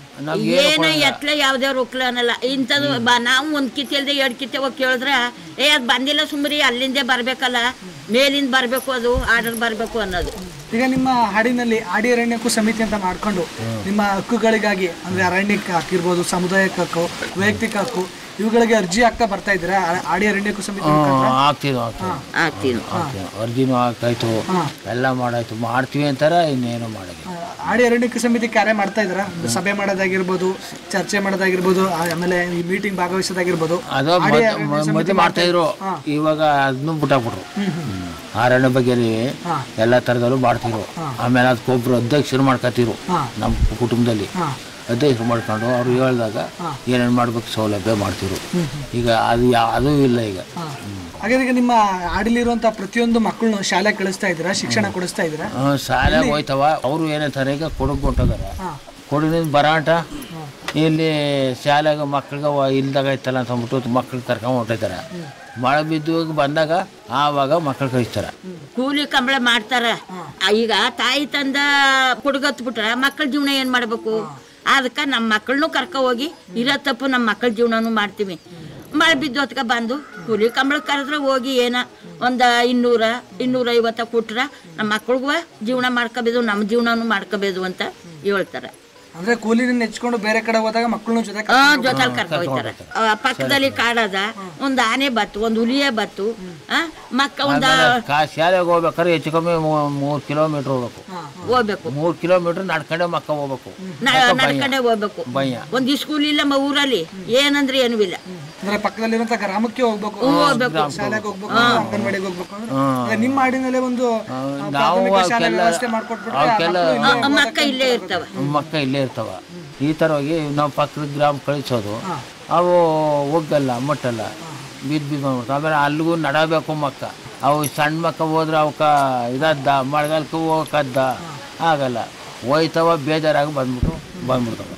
ಏನು ಎತ್ಲೆ ಯಾವ್ದೇ ರೊಕ್ಲ ಅನ್ನಲ್ಲ. ಇಂಥದ್ದು ನಾವು ಒಂದ್ ಕಿತ್ತೆ ಇಲ್ದೆ ಎರಡ್ ಕಿತ್ತೆ ಹೋಗಿ ಕೇಳಿದ್ರ ಏ ಅದ್ ಬಂದಿಲ್ಲ ಸುಮ್ರಿ, ಅಲ್ಲಿಂದೇ ಬರ್ಬೇಕಲ್ಲ, ಮೇಲಿಂದ ಬರ್ಬೇಕು, ಅದು ಆರ್ಡರ್ ಬರ್ಬೇಕು ಅನ್ನೋದು. ಈಗ ನಿಮ್ಮ ಹಾಡಿನಲ್ಲಿ ಆಡಿ ಅರಣ್ಯಕ್ಕೂ ಸಮಿತಿ ಅಂತ ಮಾಡ್ಕೊಂಡು ನಿಮ್ಮ ಹಕ್ಕುಗಳಿಗಾಗಿ ಅಂದ್ರೆ ಅರಣ್ಯಕ್ಕೆ ಹಾಕಿರ್ಬೋದು, ಸಮುದಾಯಕ್ಕೆ ಹಕ್ಕು, ವೈಯಕ್ತಿಕ ಹಕ್ಕು, ಇವುಗಳಿಗೆ ಅರ್ಜಿ ಹಾಕ್ತಾ ಬರ್ತಾ ಇದ್ದೀರಾ ಆಡಿ ಅರಣ್ಯಕ್ಕೂ ಸಮಿತಿ? ಆಗ್ತಿದ್ವು ಆಗ್ತೀವಿ, ಅರ್ಜಿನೂ ಆಗ್ತಾಯ್ತು, ಎಲ್ಲ ಮಾಡಾಯ್ತು, ಮಾಡ್ತೀವಿ ಅಂತಾರ, ಇನ್ನೇನು ಮಾಡೋದು. ಆಡಿ ಅರಣ್ಯಕ್ಕೆ ಸಮಿತಿ ಕಾರ್ಯ ಮಾಡ್ತಾ ಇದ್ದೀರಾ? ಸಭೆ ಮಾಡೋದಾಗಿರ್ಬೋದು, ಚರ್ಚೆ ಮಾಡೋದಾಗಿರ್ಬೋದು, ಆಮೇಲೆ ಈ ಮೀಟಿಂಗ್ ಭಾಗವಹಿಸೋದಾಗಿರ್ಬೋದು. ಅದು ಮೊದಲು ಮಾಡ್ತಾ ಇದ್ರು, ಇವಾಗ ಅದನ್ನು ಬಿಟ್ಟಾಕ್ಬಿಟ್ರು. ಅರಣ್ಯ ಬಗ್ಗೆ ಎಲ್ಲ ತರದಲ್ಲೂ ಮಾಡ್ತಿರು. ಆಮೇಲೆ ಅದಕ್ಕೊಬ್ರು ಅಧ್ಯಕ್ಷರು ಮಾಡ್ಕೊತಿರು ನಮ್ಮ ಕುಟುಂಬದಲ್ಲಿ. ಅಧ್ಯಕ್ಷರು ಮಾಡ್ಕೊಂಡು ಅವ್ರು ಹೇಳಿದಾಗ ಏನೇನು ಮಾಡ್ಬೇಕು ಸೌಲಭ್ಯ ಮಾಡ್ತಿರು. ಈಗ ಅದು ಅದು ಇಲ್ಲ ಈಗ. ಹಾಗಾದ್ರೆ ಈಗ ನಿಮ್ಮ ಆಡಲಿರುವಂತ ಪ್ರತಿಯೊಂದು ಮಕ್ಕಳನ್ನು ಶಾಲೆ ಕಳಿಸ್ತಾ ಇದ್ದೀರಾ, ಶಿಕ್ಷಣ ಕೊಡಿಸ್ತಾ ಇದ್ದೀರಾ? ಶಾಲೆ ಹೋಯ್ತವ. ಅವರು ಏನಂತಾರೆ, ಈಗ ಕೊಡಗು ಕೊಟ್ಟದಾರ, ಕೊಡಗಿನಿಂದ ಬರಾಟ ಇಲ್ಲಿ ಶಾಲೆಗೆ ಮಕ್ಳಿಗೆ ಇಲ್ದಾಗ ಐತಲ್ಲ ಅಂತ ಅಂದ್ಬಿಟ್ಟು ಮಕ್ಳಿಗೆ ಕರ್ಕೊಂಡು ಹೊಂಟೈತಾರೆ. ಮಳೆ ಬಿದ್ದು ಬಂದಾಗ ಆವಾಗ ಮಕ್ಳು ಕಳಿಸ್ತಾರ. ಕೂಲಿ ಕಂಬಳ ಮಾಡ್ತಾರ. ಈಗ ತಾಯಿ ತಂದ ಕುಡ್ಗತ್ಬಿಟ್ರ ಮಕ್ಕಳ ಜೀವನ ಏನ್ ಮಾಡ್ಬೇಕು? ಅದಕ್ಕೆ ನಮ್ಮ ಮಕ್ಕಳನ್ನು ಕರ್ಕ ಹೋಗಿ ಇರೋ ತಪ್ಪು ನಮ್ಮ ಮಕ್ಕಳ ಜೀವನನು ಮಾಡ್ತೀವಿ. ಮಳೆ ಬಿದ್ದು ಹೊತ್ಕ ಬಂದು ಕೂಲಿ ಕಂಬಳ ಕರೆದ್ರೆ ಹೋಗಿ ಏನ ಒಂದ ಇನ್ನೂರ ಇನ್ನೂರ ಐವತ್ತ ಕೊಟ್ರ ನಮ್ಮ ಮಕ್ಳಿಗೂ ಜೀವನ ಮಾಡ್ಕೋಬೇಕು, ನಮ್ಮ ಜೀವನನು ಮಾಡ್ಕೋಬೇಕು ಅಂತ ಹೇಳ್ತಾರೆ. ಅಂದ್ರೆ ಕೂಲಿನ ನೆಚ್ಕೊಂಡು ಬೇರೆ ಕಡೆ ಹೋದಾಗ ಮಕ್ಕಳನ್ನು ಜೊತೆ ಜೊತೆಲಿ ಕರ್ಕೊ ಹೋಗ್ತಾರೆ. ಪಕ್ಕದಲ್ಲಿ ಕಾಡದ ಒಂದ್ ಆನೆ ಬತ್ತು, ಒಂದ್ ಹುಲಿಯೇ ಬತ್ತು. ಮಕ್ಕ ಒಂದ ಶಾಲೆಗೆ ಹೋಗ್ಬೇಕಾದ್ರೆ ಹೆಚ್ಚು ಕಮ್ಮಿ ಮೂರ್ ಕಿಲೋಮೀಟರ್ ಹೋಗ್ಬೇಕು ಹೋಗ್ಬೇಕು ಮೂರ್ ಕಿಲೋಮೀಟರ್ ನಡ್ಕೊಂಡೆ ಮಕ್ಕ ಹೋಗ್ಬೇಕು, ನಡ್ಕೊಂಡೆ ಹೋಗ್ಬೇಕು. ಒಂದ್ ಸ್ಕೂಲ್ ಇಲ್ಲ ಊರಲ್ಲಿ, ಏನಂದ್ರೆ ಏನೂ ಇಲ್ಲ. ಅಂದ್ರೆ ಪಕ್ಕದಲ್ಲಿರುವಂತ ಗ್ರಾಮಕ್ಕೆ ಹೋಗ್ಬೇಕು, ಶಾಲೆಗೆ ಹೋಗ್ಬೇಕು, ಅಂಗನವಾಡಿಗೆ ಹೋಗ್ಬೇಕು. ನಿಮ್ಮ ಹಾಡಿನಲ್ಲೇ ಒಂದು ವ್ಯವಸ್ಥೆ ಮಾಡ್ಕೊಟ್ಬಿಟ್ರೆ ಮಕ್ಕ ಇಲ್ಲೇ ಇರ್ತಾವ ಮಕ್ಕ ಇಲ್ಲೇ ಇರ್ತಾವ ಈ ಥರವಾಗಿ ನಾವು ಪಕ್ಕದ ಗ್ರಾಮ ಕಳಿಸೋದು. ಅವು ಹೋಗಲ್ಲ, ಮಟ್ಟಲ್ಲ, ಬಿದ್ದು ಬಿದ್ದು ಮಾಡ್ಬಿಡ್ತಾವೆ. ಆಮೇಲೆ ಅಲ್ಲಿಗೂ ನಡಬೇಕು ಮಕ್ಕ. ಅವು ಸಣ್ಣ ಮಕ್ಕ ಹೋದ್ರೆ ಅವಕ್ಕ ಇದದ್ದ, ಮಳೆಗಾಲಕ್ಕೂ ಹೋಗಕ್ಕದ್ದ ಆಗಲ್ಲ, ಹೋಯ್ತವ, ಬೇಜಾರಾಗಿ ಬಂದ್ಬಿಟ್ಟು ಬಂದ್ಬಿಡ್ತಾವ.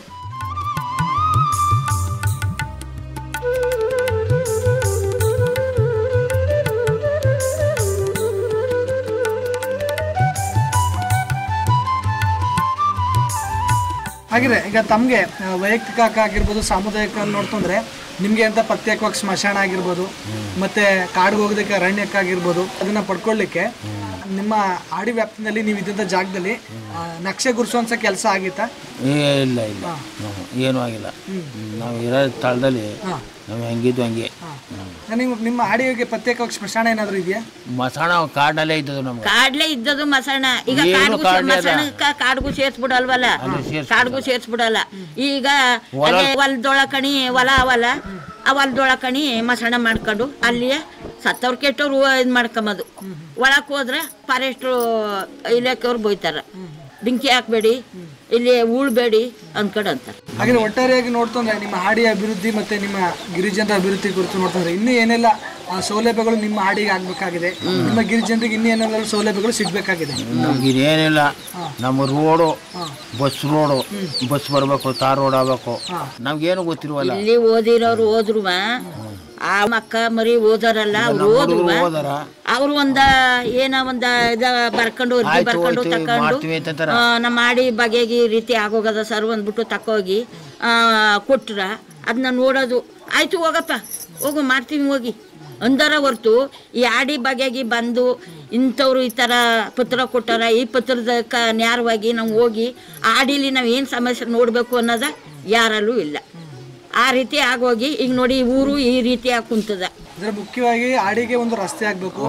ಹಾಗಿದೆ. ಈಗ ತಮಗೆ ವೈಯಕ್ತಿಕ ಆಗಿರ್ಬೋದು, ಸಾಮುದಾಯಿಕ ನೋಡ್ತಂದ್ರೆ ನಿಮಗೆ ಅಂತ ಪ್ರತ್ಯೇಕವಾಗಿ ಸ್ಮಶಾನ ಆಗಿರ್ಬೋದು, ಮತ್ತೆ ಕಾಡಿಗೆ ಹೋಗೋದಕ್ಕೆ ಅರಣ್ಯಕ್ಕಾಗಿರ್ಬೋದು, ಅದನ್ನ ಪಡ್ಕೊಳ್ಳಿಕ್ಕೆ ನಿಮ್ಮ ಆಡಿ ವ್ಯಾಪ್ತಿನಲ್ಲಿ ನೀವು ಇದ್ದಂಥ ಜಾಗದಲ್ಲಿ ನಕ್ಷೆ ಗುರುಸುವಂಥ ಕೆಲಸ ಆಗಿತ್ತಾ? ಇಲ್ಲ ಇಲ್ಲ, ಏನೂ ಆಗಿಲ್ಲ. ನಾವು ಇರೋ ಸ್ಥಳದಲ್ಲಿ ನಾವು ಹೆಂಗಿದ್ವು ಹಂಗೆ. ನೀವು ನಿಮ್ಮ ಆಡಿಯೋಗೆ ಪ್ರತ್ಯೇಕವಾಗಿ ಸ್ಮಶಾನ ಏನಾದ್ರು ಇದೆಯಾ? ಮಸಾಣ ಕಾಡ್ನಲ್ಲೇ ಇದ್ದದು, ನಮ್ಗೆ ಕಾಡ್ಲೇ ಇದ್ದದು ಮಸಾಣ. ಈಗ ಮಸಾಣಕ್ಕ ಕಾಡ್ಗೂ ಸೇರ್ಸ್ಬಿಡಲ್ವಲ್ಲ, ಕಾಡ್ಗೂ ಸೇರ್ಸ್ಬಿಡಲ್ಲ. ಈಗ ಹೊಲದೊಳಕಣಿ ಹೊಲ ಅವಲ್ಲ, ಆ ಹೊಲದೊಳಕಣಿ ಮಸಾಣ ಮಾಡ್ಕೊಂಡು ಅಲ್ಲಿಯೇ ಸತ್ತವ್ರ ಕೆಟ್ಟವ್ರು ಇದು ಮಾಡ್ಕೊಂಬದು. ಒಳಕ್ ಹೋದ್ರೆ ಫಾರೆಸ್ಟ್ರು ಇಲಾಖೆಯವ್ರು ಬೈತಾರ, ಬೆಂಕಿ ಹಾಕ್ಬೇಡಿ, ಇಲ್ಲಿ ಉಳ್ಬೇಡಿ ಅಂದ್ಕೊಂಡು ಅಂತಾರೆ. ಹಾಗೆ ಒಟ್ಟಾರೆಯಾಗಿ ನೋಡ್ತಂದ್ರೆ ನಿಮ್ಮ ಹಾಡಿಯ ಅಭಿವೃದ್ಧಿ ಮತ್ತೆ ನಿಮ್ಮ ಗಿರಿಜನರ ಅಭಿವೃದ್ಧಿ ಕುರಿತು ನೋಡ್ತಂದ್ರೆ ಇನ್ನೂ ಏನೆಲ್ಲ ಸೌಲಭ್ಯಗಳು ನಿಮ್ಮ ಹಾಡಿಗೆ ಆಗ್ಬೇಕಾಗಿದೆ, ನಿಮ್ಮ ಗಿರಿಜನರಿಗೆ ಇನ್ನೂ ಏನೆಲ್ಲ ಸೌಲಭ್ಯಗಳು ಸಿಗ್ಬೇಕಾಗಿದೆ? ಏನಿಲ್ಲ, ನಮ್ಮ ರೋಡು ಬಸ್ ರೋಡು ಬಸ್ ಬರ್ಬೇಕು, ತಾರ್ ರೋಡ್ ಆಗ್ಬೇಕು, ನಮ್ಗೇನು ಗೊತ್ತಿರುವಲ್ಲ. ಇಲ್ಲಿ ಓದಿರೋರು ಹೋದ್ರು, ಆ ಮಕ್ಕ ಮರಿ ಓದಾರಲ್ಲ ಅವ್ರು ಹೋದ್ರು, ಅವ್ರು ಒಂದ ಏನ ಒಂದ ಇದ ಬರ್ಕೊಂಡು ಅರ್ಜಿ ಬರ್ಕೊಂಡು ತಕೊಂಡು ನಮ್ಮ ಮಾಡಿ ಬಗೆಗೆ ಈ ರೀತಿ ಆಗೋಗದ ಸರ್ ಅಂದ್ಬಿಟ್ಟು ತಕೋಗಿ ಆ ಕೊಟ್ರ ಅದನ್ನ ನೋಡೋದು. ಆಯ್ತು ಹೋಗಪ್ಪ ಹೋಗು ಮಾಡ್ತೀವಿ ಹೋಗಿ ಅಂದರ ಹೊರ್ತು ಈ ಆಡಿ ಬಗೆಗೆ ಬಂದು ಇಂಥವ್ರು ಈ ಥರ ಪತ್ರ ಕೊಟ್ಟಾರ, ಈ ಪತ್ರದ ಕ ನ್ಯಾರವಾಗಿ ನಾವು ಹೋಗಿ ಆಡಿಲಿ ನಾವು ಏನು ಸಮಸ್ಯೆ ನೋಡಬೇಕು ಅನ್ನೋದ ಯಾರಲ್ಲೂ ಇಲ್ಲ. ಆ ರೀತಿ ಆಗೋಗಿ ಈಗ ನೋಡಿ ಊರು ಈ ರೀತಿ ಆಗಿ ಕುಂತದ. ಮುಖ್ಯವಾಗಿ ಆಡಿಗೆ ಒಂದು ರಸ್ತೆ ಆಗ್ಬೇಕು,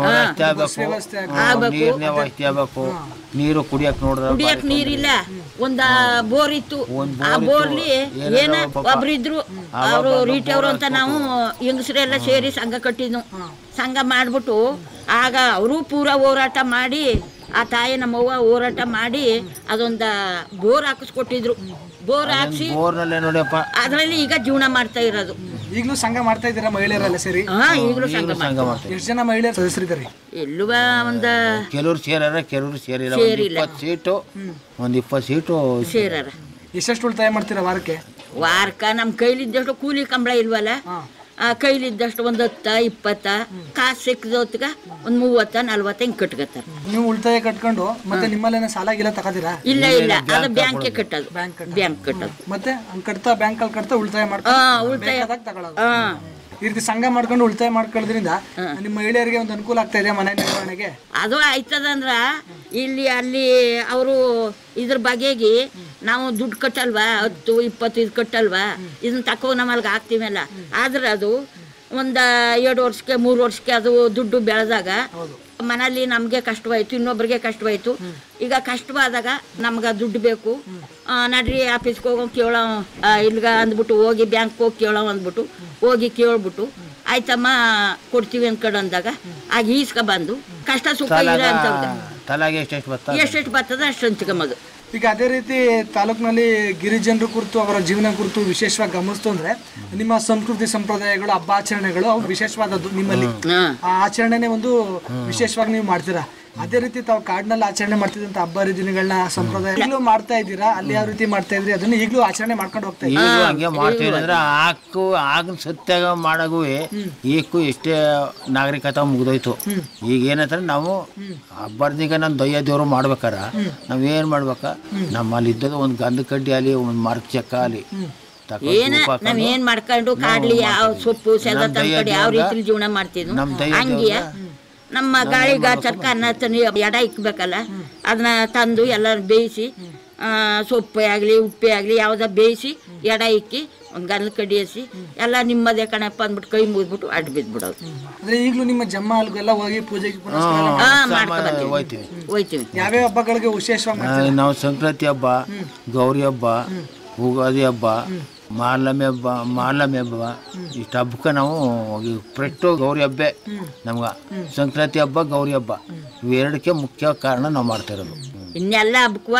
ನೀರು ಕುಡಿಯಕ್ ನೋಡ್ರ ಕುಡಿಯಕ್ ನೀರಿಲ್ಲ. ಒಂದ ಬೋರ್ ಇತ್ತು, ಆ ಬೋರ್ಲಿ ಏನ ಒಬ್ರಿದ್ರು ಅವರು ರೀಟಿಯವ್ರು ಅಂತ ನಾವು ಹೆಂಗಸರೆಲ್ಲ ಸೇರಿ ಸಂಘ ಕಟ್ಟಿದ್ವು. ಸಂಘ ಮಾಡ್ಬಿಟ್ಟು ಆಗ ಅವರು ಪೂರ ಹೋರಾಟ ಮಾಡಿ, ಆ ತಾಯಿ ನಮ್ಮವ್ವ ಹೋರಾಟ ಮಾಡಿ ಅದೊಂದ ಬೋರ್ ಹಾಕಿಸ್ಕೊಟ್ಟಿದ್ರು. ಬೋರ್ ಹಾಕ್ಸಿ ಅದ್ರಲ್ಲಿ ಈಗ ಜೀವನ ಮಾಡ್ತಾ ಇರೋದು. ಈಗಲೂ ಸಂಘ ಮಾಡ್ತಾ ಇದ್ದೀರಾ ಮಹಿಳೆಯರೆಲ್ಲ ಸೇರಿ? ಹಾ, ಈಗಲೂ ಸಂಘ ಮಾಡ್ತಾರೆ. ಎಷ್ಟು ಜನ ಮಹಿಳೆಯರು ಸದಸ್ಯರಿದ್ದಾರೆ? ಎಲ್ಲುವ ಒಂದ ಕೆಲವ್ರು ಸೇರಾರ, ಕೆಲವ್ರು ಸೇರಿಲ್ಲ. ಇಪ್ಪತ್ತು ಸೀಟು ಒಂದ್ ಇಪ್ಪತ್ತು ಸೀಟು ಸೇರಾರ. ಎಷ್ಟೆಷ್ಟು ಉಳಿತಾಯ ಮಾಡ್ತೀರಾ ವಾರಕ್ಕೆ? ವಾರಕ್ಕ ನಮ್ಮ ಕೈಲಿದ್ದಷ್ಟು ಕೂಲಿ ಕಂಬಳ ಇಲ್ವಲ್ಲ, ಆ ಕೈಲಿದ್ದಷ್ಟು ಒಂದು ಹತ್ತ ಇಪ್ಪತ್ತ ಕಾಸು ಸಿಕ್ಕದೊತ್ತಿಗ ಒಂದು ಮೂವತ್ತ ನಲ್ವತ್ತ ಹಿಂಗೆ ಕಟ್ಕತ್ತಾರ. ನೀವು ಉಳಿತಾಯ ಕಟ್ಕೊಂಡು ಮತ್ತೆ ನಿಮ್ಮಲ್ಲೇನೆ ಸಾಲ ಗಿಲ್ಲ ತಗೋತೀರಾ? ಇಲ್ಲ ಇಲ್ಲ, ಅದು ಬ್ಯಾಂಕ್ಗೆ ಕಟ್ಟೋದು, ಬ್ಯಾಂಕ್ ಕಟ್ಟೋದು. ಮತ್ತೆ ಹಂಗ್ ಕಟ್ತಾ ಬ್ಯಾಂಕಲ್ಲಿ ಕಟ್ತಾ ಉಳಿತಾಯ ಮಾಡ್ಕೊಂಡು ಉಳಿತಾಯ ತಗೊಳ್ಳೋದು. ಹಾ ಈ ರೀತಿ ಸಂಘ ಮಾಡ್ಕೊಂಡು ಉಳಿತಾಯ ಮಾಡ್ಕೊಳ್ಳೋದ್ರಿಂದ ನಿಮ್ಮ ಮಹಿಳೆಯರಿಗೆ ಒಂದು ಅನುಕೂಲ ಆಗ್ತಾ ಇದೆ ಮನೆ ನಿರ್ವಹಣೆಗೆ. ಅದು ಆಯ್ತದಂದ್ರ ಇಲ್ಲಿ ಅಲ್ಲಿ ಅವರು ಇದ್ರ ಬಗೆಗೆ ನಾವು ದುಡ್ಡು ಕಟ್ಟಲ್ವಾ, ಹತ್ತು ಇಪ್ಪತ್ತು ಇದು ಕಟ್ಟಲ್ವಾ, ಇದನ್ನ ತಕೋ ನಮ್ಮಲ್ಗೆ ಹಾಕ್ತೀವಲ್ಲ. ಆದ್ರೆ ಅದು ಒಂದು ಎರಡು ವರ್ಷಕ್ಕೆ ಮೂರು ವರ್ಷಕ್ಕೆ ಅದು ದುಡ್ಡು ಬೆಳೆದಾಗ ಮನೇಲಿ ನಮಗೆ ಕಷ್ಟವಾಯ್ತು, ಇನ್ನೊಬ್ರಿಗೆ ಕಷ್ಟವಾಯ್ತು. ಈಗ ಕಷ್ಟವಾದಾಗ ನಮ್ಗೆ ದುಡ್ಡು ಬೇಕು, ನಡ್ರಿ ಆಫೀಸ್ಗೆ ಹೋಗೋ ಕೇಳೋ ಇಲ್ಗ ಅಂದ್ಬಿಟ್ಟು ಹೋಗಿ ಬ್ಯಾಂಕ್ ಹೋಗಿ ಕೇಳೋ ಅಂದ್ಬಿಟ್ಟು ಹೋಗಿ ಕೇಳ್ಬಿಟ್ಟು ಆಯ್ತಮ್ಮ ಕೊಡ್ತೀವಿ ಅಂದ್ಕೊಂಡು ಅಂದಾಗ ಆಗ ಈಸ್ಕ ಬಂದು ಕಷ್ಟ ಸುಖ ಇಲ್ಲ ಅಂತ ಎಷ್ಟೆಷ್ಟು ಬರ್ತದ ಅಷ್ಟು ಹಂಚ್ಕೊಂಬೋದು. ಈಗ ಅದೇ ರೀತಿ ತಾಲೂಕಿನಲ್ಲಿ ಗಿರಿಜನರ ಕುರಿತು ಅವರ ಜೀವನ ಕುರಿತು ವಿಶೇಷವಾಗಿ ಗಮನಿಸ್ತು ಅಂದ್ರೆ ನಿಮ್ಮ ಸಂಸ್ಕೃತಿ ಸಂಪ್ರದಾಯಗಳು ಹಬ್ಬ ಆಚರಣೆಗಳು ಅವು ವಿಶೇಷವಾದದ್ದು ನಿಮ್ಮಲ್ಲಿ. ಆ ಆಚರಣೆನೇ ಒಂದು ವಿಶೇಷವಾಗಿ ನೀವು ಮಾಡ್ತೀರಾ. ಅದೇ ರೀತಿ ತಾವು ಕಾಡಿನಲ್ಲಿ ಆಚರಣೆ ಮಾಡ್ತಿದ್ದಂತ ಹಬ್ಬ ಹರಿದಿನಗಳನ್ನ ಸಂಪ್ರದಾಯ ಈಗಲೂ ಮಾಡ್ತಾ ಇದ್ದೀರಾ? ಅಲ್ಲಿ ಯಾವ ರೀತಿ ಮಾಡ್ತಾ ಇದ್ರಿ ಅದನ್ನ ಈಗಲೂ ಆಚರಣೆ ಮಾಡ್ಕೊಂಡು ಹೋಗ್ತಾ ಇದ್ದೀರಾ? ಹಂಗೆ ಮಾಡ್ತೀವಿ ಅಂದ್ರೆ ಆಕು ಆಗಿನ ಸತ್ಯಾಗ ಮಾಡಗೂ ಈಗೂ ಎಷ್ಟೇ ನಾಗರಿಕತೆ ಮುಗ್ದೋಯ್ತು. ಈಗ ಏನಂತಾರೆ ನಾವು ಹಬ್ಬರ್ದಿಗ ನಮ್ಮ ದಯ್ಯ ದೇವರು ಮಾಡ್ಬೇಕಾರ ನಾವೇನ್ ಮಾಡ್ಬೇಕ, ನಮ್ಮಲ್ಲಿ ಇದ್ದದ್ದು ಒಂದು ಗಂಧ ಕಡ್ಡಿ ಅಲ್ಲಿ ಒಂದು ಮರಕ್ ಚಕ್ಕ ಅಲ್ಲಿ ಏನ ನಾವ್ ಏನ್ ಮಾಡ್ಕೊಂಡು ಕಾಡ್ಲಿ ಯಾವ ಸೊಪ್ಪು ಸೆದ ತಂದ್ಕೊಂಡು ಯಾವ ರೀತಿ ಜೀವನ ಮಾಡ್ತಿದ್ವಿ ಹಂಗೆ ನಮ್ಮ ಗಾಳಿ ಗಾಚರ್ಕ ಅನ್ನ ತನಿ ಎಡ ಇಕ್ಬೇಕಲ್ಲ, ಅದನ್ನ ತಂದು ಎಲ್ಲ ಬೇಯಿಸಿ ಸೊಪ್ಪೆ ಆಗಲಿ ಉಪ್ಪೆ ಆಗಲಿ ಯಾವ್ದ ಬೇಯಿಸಿ ಎಡ ಇಕ್ಕಿ ಒಂದು ಗಂಧ ಕಡ್ಡಿ ಹಸಿ ಎಲ್ಲ ನಿಮ್ಮದೇ ಕಣಪ್ಪ ಅಂದ್ಬಿಟ್ಟು ಕೈ ಮುಗಿದ್ಬಿಟ್ಟು ಅಡ್ಡ ಬಿದ್ಬಿಡೋದು. ಈಗಲೂ ನಿಮ್ಮ ಜಮ್ಮ ಅಲ್ಗೆಲ್ಲ ಹೋಗಿ ಪೂಜೆಗೆ ಹೋಯ್ತೀವಿ ಹೋಯ್ತೀವಿ. ಯಾವ್ಯಾವ ಹಬ್ಬಗಳಿಗೆ ವಿಶೇಷವಾಗಿ ನಾವು ಸಂಕ್ರಾಂತಿ ಹಬ್ಬ, ಗೌರಿ ಹಬ್ಬ, ಉಗಾದಿ ಹಬ್ಬ, ಮಾರ್ಲಮಿ ಹಬ್ಬ ಮಾರ್ಲಮಿ ಹಬ್ಬ ಇಷ್ಟು ಹಬ್ಬಕ್ಕೆ ನಾವು ಪ್ರೆಟ್ಟು ಗೌರಿ ಹಬ್ಬ ನಮ್ಗೆ ಸಂಕ್ರಾಂತಿ ಹಬ್ಬ ಗೌರಿ ಹಬ್ಬ ಇವೆರಡಕ್ಕೆ ಮುಖ್ಯ ಕಾರಣ ನಾವು ಮಾಡ್ತಾ ಇರೋದು. ಇನ್ನೆಲ್ಲ ಹಬ್ಬಕ್ಕೂ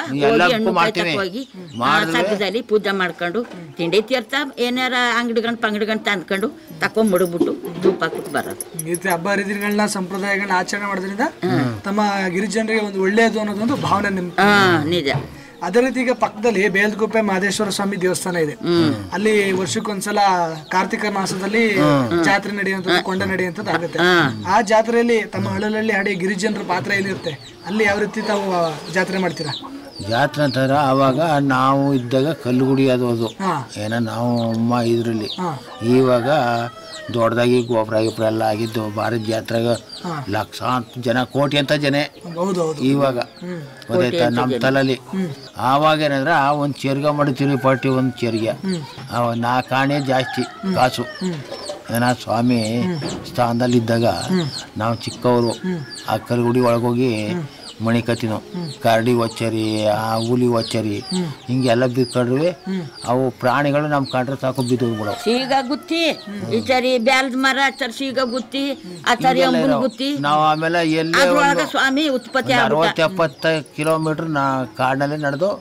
ಹೋಗಿ ಸದ್ಯದಲ್ಲಿ ಪೂಜೆ ಮಾಡ್ಕೊಂಡು ತಿಂಡಿ ತೀರ್ಥ ಏನಾರ ಅಂಗಡಿಗಂಡು ಪಂಗಡಿಗಂಡು ತಂದ್ಕೊಂಡು ತಕೊಂಡ್ ಮುಡುಗ್ಬಿಟ್ಟು ಧೂಪ ಹಾಕ್ಬಿಟ್ಟು ಬರೋದು. ಈ ರೀತಿ ಹಬ್ಬ ಹರಿದಿನಗಳನ್ನ ಸಂಪ್ರದಾಯಗಳನ್ನ ಆಚರಣೆ ಮಾಡೋದ್ರಿಂದ ತಮ್ಮ ಗಿರಿಜನರಿಗೆ ಒಂದು ಒಳ್ಳೆಯದು ಅನ್ನೋದೊಂದು ಭಾವನೆ ನಿಮ್ ನಿಜ. ಅದೇ ರೀತಿ ಈಗ ಪಕ್ಕದಲ್ಲಿ ಬೇಲ್ಗುಪ್ಪೆ ಮಹದೇಶ್ವರ ಸ್ವಾಮಿ ದೇವಸ್ಥಾನ ಇದೆ. ಅಲ್ಲಿ ವರ್ಷಕ್ಕೊಂದ್ಸಲ ಕಾರ್ತಿಕ ಮಾಸದಲ್ಲಿ ಜಾತ್ರೆ ನಡೆಯುವಂಥದ್ದು, ಕೊಂಡ ನಡೆಯುವಂಥದ್ದು ಆಗುತ್ತೆ. ಆ ಜಾತ್ರೆಯಲ್ಲಿ ತಮ್ಮ ಹಳ್ಳಿ ಹಾಡಿ ಗಿರಿಜನರ ಪಾತ್ರ ಏನಿರುತ್ತೆ, ಅಲ್ಲಿ ಯಾವ ರೀತಿ ತಾವು ಜಾತ್ರೆ ಮಾಡ್ತೀರಾ? ಜಾತ್ರೆ ಅಂತಾರೆ ಆವಾಗ ನಾವು ಇದ್ದಾಗ ಕಲ್ಲುಗುಡಿ ಅದು ಅದು ಏನೋ ನಾವು ಅಮ್ಮ ಇದ್ರಲ್ಲಿ ಇವಾಗ ದೊಡ್ಡದಾಗಿ ಗೊಬ್ಬರ ಗಿಬ್ಬರ ಎಲ್ಲ ಆಗಿದ್ದು ಭಾರಿ ಜಾತ್ರೆಗೆ ಲಕ್ಷಾಂತರ ಜನ ಕೋಟಿ ಅಂತ ಜನ ಇವಾಗ ಗೊತ್ತಾಯ್ತಾ ನಮ್ಮ ತಲಲ್ಲಿ. ಆವಾಗ ಏನಂದ್ರೆ ಆ ಒಂದು ಚೇರ್ಗ ಮಾಡಿತೀವಿ ಪಾರ್ಟಿ ಒಂದು ಚೇರ್ಗೆ ನಾಲ್ಕು ಆಣೆ ಜಾಸ್ತಿ ಕಾಸು ಏನ ಸ್ವಾಮಿ ಸ್ಥಾನದಲ್ಲಿ ಇದ್ದಾಗ ನಾವು ಚಿಕ್ಕವರು ಆ ಕಲ್ಗುಡಿ ಒಳಗೋಗಿ ಮಣಿ ಕತ್ತಿನೋ ಕರಡಿ ಒಚ್ಚರಿ ಆ ಹುಲಿ ಒಚ್ಚರಿ ಹಿಂಗೆಲ್ಲ ಬಿದ್ಕೊಂಡ್ರೆ ಅವು ಪ್ರಾಣಿಗಳು ನಮ್ ಕಂಡ್ರೆ ಸಾಕು ಬಿದ್ದು ಬಿಡೋ. ಸೀಗ ಗುತ್ತಿ ಈ ಚರಿ ಬ್ಯಾಲ್ದ ಮರ ಚರ್ ಸೀಗ ಗುತ್ತಿ ಆ ಚರಿ ಅಂಬುಲ್ ಗುತ್ತಿ ನಾವು ಆಮೇಲೆ ಎಲ್ಲಿ ಸ್ವಾಮಿ ಉತ್ಪತ್ತಿ ಅರವತ್ತು ಎಪ್ಪತ್ತು ಕಿಲೋಮೀಟರ್ ನಾ ಕಾಡಿನಲ್ಲೇ ನಡೆದು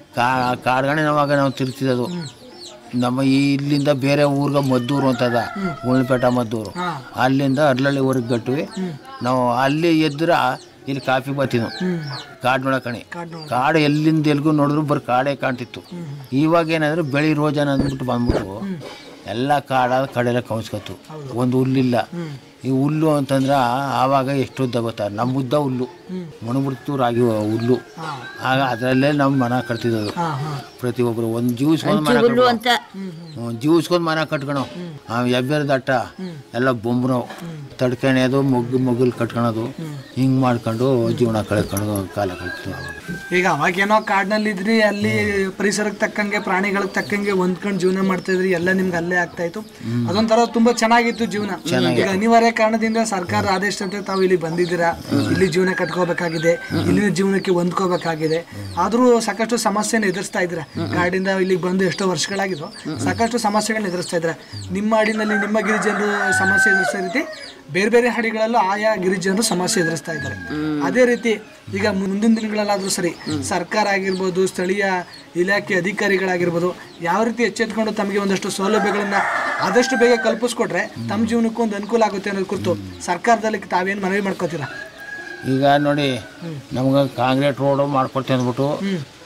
ಕಾಡ್ಗಣೆ ನಾವಾಗ ನಾವು ತಿರ್ತಿದ್ದು. ನಮ್ಮ ಈ ಇಲ್ಲಿಂದ ಬೇರೆ ಊರ್ಗ ಮದ್ದೂರು ಅಂತದ ಉಳ್ಳಿಪೇಟ ಮದ್ದೂರು, ಅಲ್ಲಿಂದ ಅರ್ಲಳ್ಳಿ ಊರಿಗೆ ಗಟ್ಟುವಿ ನಾವು. ಅಲ್ಲಿ ಎದ್ರ ಇಲ್ಲಿ ಕಾಫಿ ಬತ್ತೀವಿ ಕಾಡು ನೋಡಕಣೆ. ಕಾಡು ಎಲ್ಲಿಂದ ಎಲ್ಗೂ ನೋಡಿದ್ರು ಬರೀ ಕಾಡೇ ಕಾಣ್ತಿತ್ತು. ಇವಾಗ ಏನಂದ್ರೆ ಬೆಳಿ ರೋಜನ ಅಂದ್ಬಿಟ್ಟು ಬಂದ್ಬಿಟ್ಟು ಎಲ್ಲ ಕಾಡಾದ ಕಡೆಲ್ಲ ಕೌನ್ಸ್ಕೊತು, ಒಂದು ಹುಲ್ಲಿಲ್ಲ. ಈ ಹುಲ್ಲು ಅಂತಂದ್ರೆ ಆವಾಗ ಎಷ್ಟುದ್ದ ಗೊತ್ತಾ, ನಮ್ಮ ಉದ್ದ ಹುಲ್ಲು ಮಣಬಿಡ್ತು ರಾಗಿ ಹುಲ್ಲು. ಆಗ ಅದರಲ್ಲೇ ನಾವು ಮನ ಕಟ್ತಿದ್ದದು ಪ್ರತಿಯೊಬ್ಬರು. ಒಂದು ಜೀವಿಸ್ಕೊಂಡು ಮನ ಕಟ್ಕೊಂಡು ಜೀವಿಸ್ಕೊಂಡು ಮನ ಕಟ್ಕೊಳೋ ಎಬ್ಬೆರ ದಟ್ಟ ಎಲ್ಲ ಬೊಂಬ್ನವು ತಡ್ಕೊಳೋದು ಮೊಗ್ಗು ಮೊಗ್ಗಲ್ ಕಟ್ಕೊಳೋದು ಹಿಂಗೆ ಮಾಡ್ಕೊಂಡು ಜೀವನ ಕಳ್ಕೊಂಡು ಕಾಲ ಕಳ್ತೀವಿ. ಈಗ ಅವಾಗೇನೋ ಕಾಡಿನಲ್ಲಿ ಇದ್ರಿ, ಅಲ್ಲಿ ಪರಿಸರಕ್ಕೆ ತಕ್ಕಂಗೆ ಪ್ರಾಣಿಗಳಿಗೆ ತಕ್ಕಂಗೆ ಹೊಂದ್ಕೊಂಡು ಜೀವನ ಮಾಡ್ತಾ ಇದ್ರಿ, ಎಲ್ಲ ನಿಮ್ಗೆ ಅಲ್ಲೇ ಆಗ್ತಾ ಇತ್ತು. ಅದೊಂಥರ ತುಂಬಾ ಚೆನ್ನಾಗಿತ್ತು ಜೀವನ. ಈಗ ಅನಿವಾರ್ಯ ಕಾರಣದಿಂದ ಸರ್ಕಾರ ಆದೇಶದಂತೆ ತಾವು ಇಲ್ಲಿ ಬಂದಿದ್ದೀರಾ, ಇಲ್ಲಿ ಜೀವನ ಕಟ್ಕೋಬೇಕಾಗಿದೆ, ಇಲ್ಲಿನ ಜೀವನಕ್ಕೆ ಹೊಂದ್ಕೋಬೇಕಾಗಿದೆ. ಆದ್ರೂ ಸಾಕಷ್ಟು ಸಮಸ್ಯೆನ ಎದುರಿಸ್ತಾ ಇದ್ದೀರಾ. ಕಾಡಿಂದ ಇಲ್ಲಿಗೆ ಬಂದು ಎಷ್ಟೋ ವರ್ಷಗಳಾಗಿದ್ದು ಸಾಕಷ್ಟು ಸಮಸ್ಯೆಗಳನ್ನ ಎದುರಿಸ್ತಾ ಇದ್ದೀರಾ. ನಿಮ್ಮ ಹಾಡಿನಲ್ಲಿ ನಿಮ್ಮ ಗಿರಿಜನರು ಸಮಸ್ಯೆ ಎದುರಿಸ್ತಾ ರೀತಿ ಬೇರೆ ಬೇರೆ ಹಾಡಿಗಳಲ್ಲೂ ಆಯಾ ಗಿರಿಜನರು ಸಮಸ್ಯೆ ಎದುರಿಸ್ತಾ ಇದ್ದಾರೆ. ಅದೇ ರೀತಿ ಈಗ ಮುಂದಿನ ದಿನಗಳಲ್ಲಾದ್ರೂ ಸರಿ ಸರ್ಕಾರ ಆಗಿರ್ಬೋದು, ಸ್ಥಳೀಯ ಇಲಾಖೆ ಅಧಿಕಾರಿಗಳಾಗಿರ್ಬೋದು, ಯಾವ ರೀತಿ ಎಚ್ಚೆತ್ಕೊಂಡು ತಮಗೆ ಒಂದಷ್ಟು ಸೌಲಭ್ಯಗಳನ್ನ ಆದಷ್ಟು ಬೇಗ ಕಲ್ಪಿಸ್ಕೊಟ್ರೆ ತಮ್ಮ ಜೀವನಕ್ಕೂ ಒಂದು ಅನುಕೂಲ ಆಗುತ್ತೆ ಅನ್ನೋದು ಕುರಿತು ಸರ್ಕಾರದಲ್ಲಿ ತಾವೇನು ಮನವಿ ಮಾಡ್ಕೋತೀರಾ? ಈಗ ನೋಡಿ, ನಮ್ಗೆ ಕಾಂಕ್ರೀಟ್ ರೋಡು ಮಾಡ್ಕೊಡ್ತೀವಿ ಅಂದ್ಬಿಟ್ಟು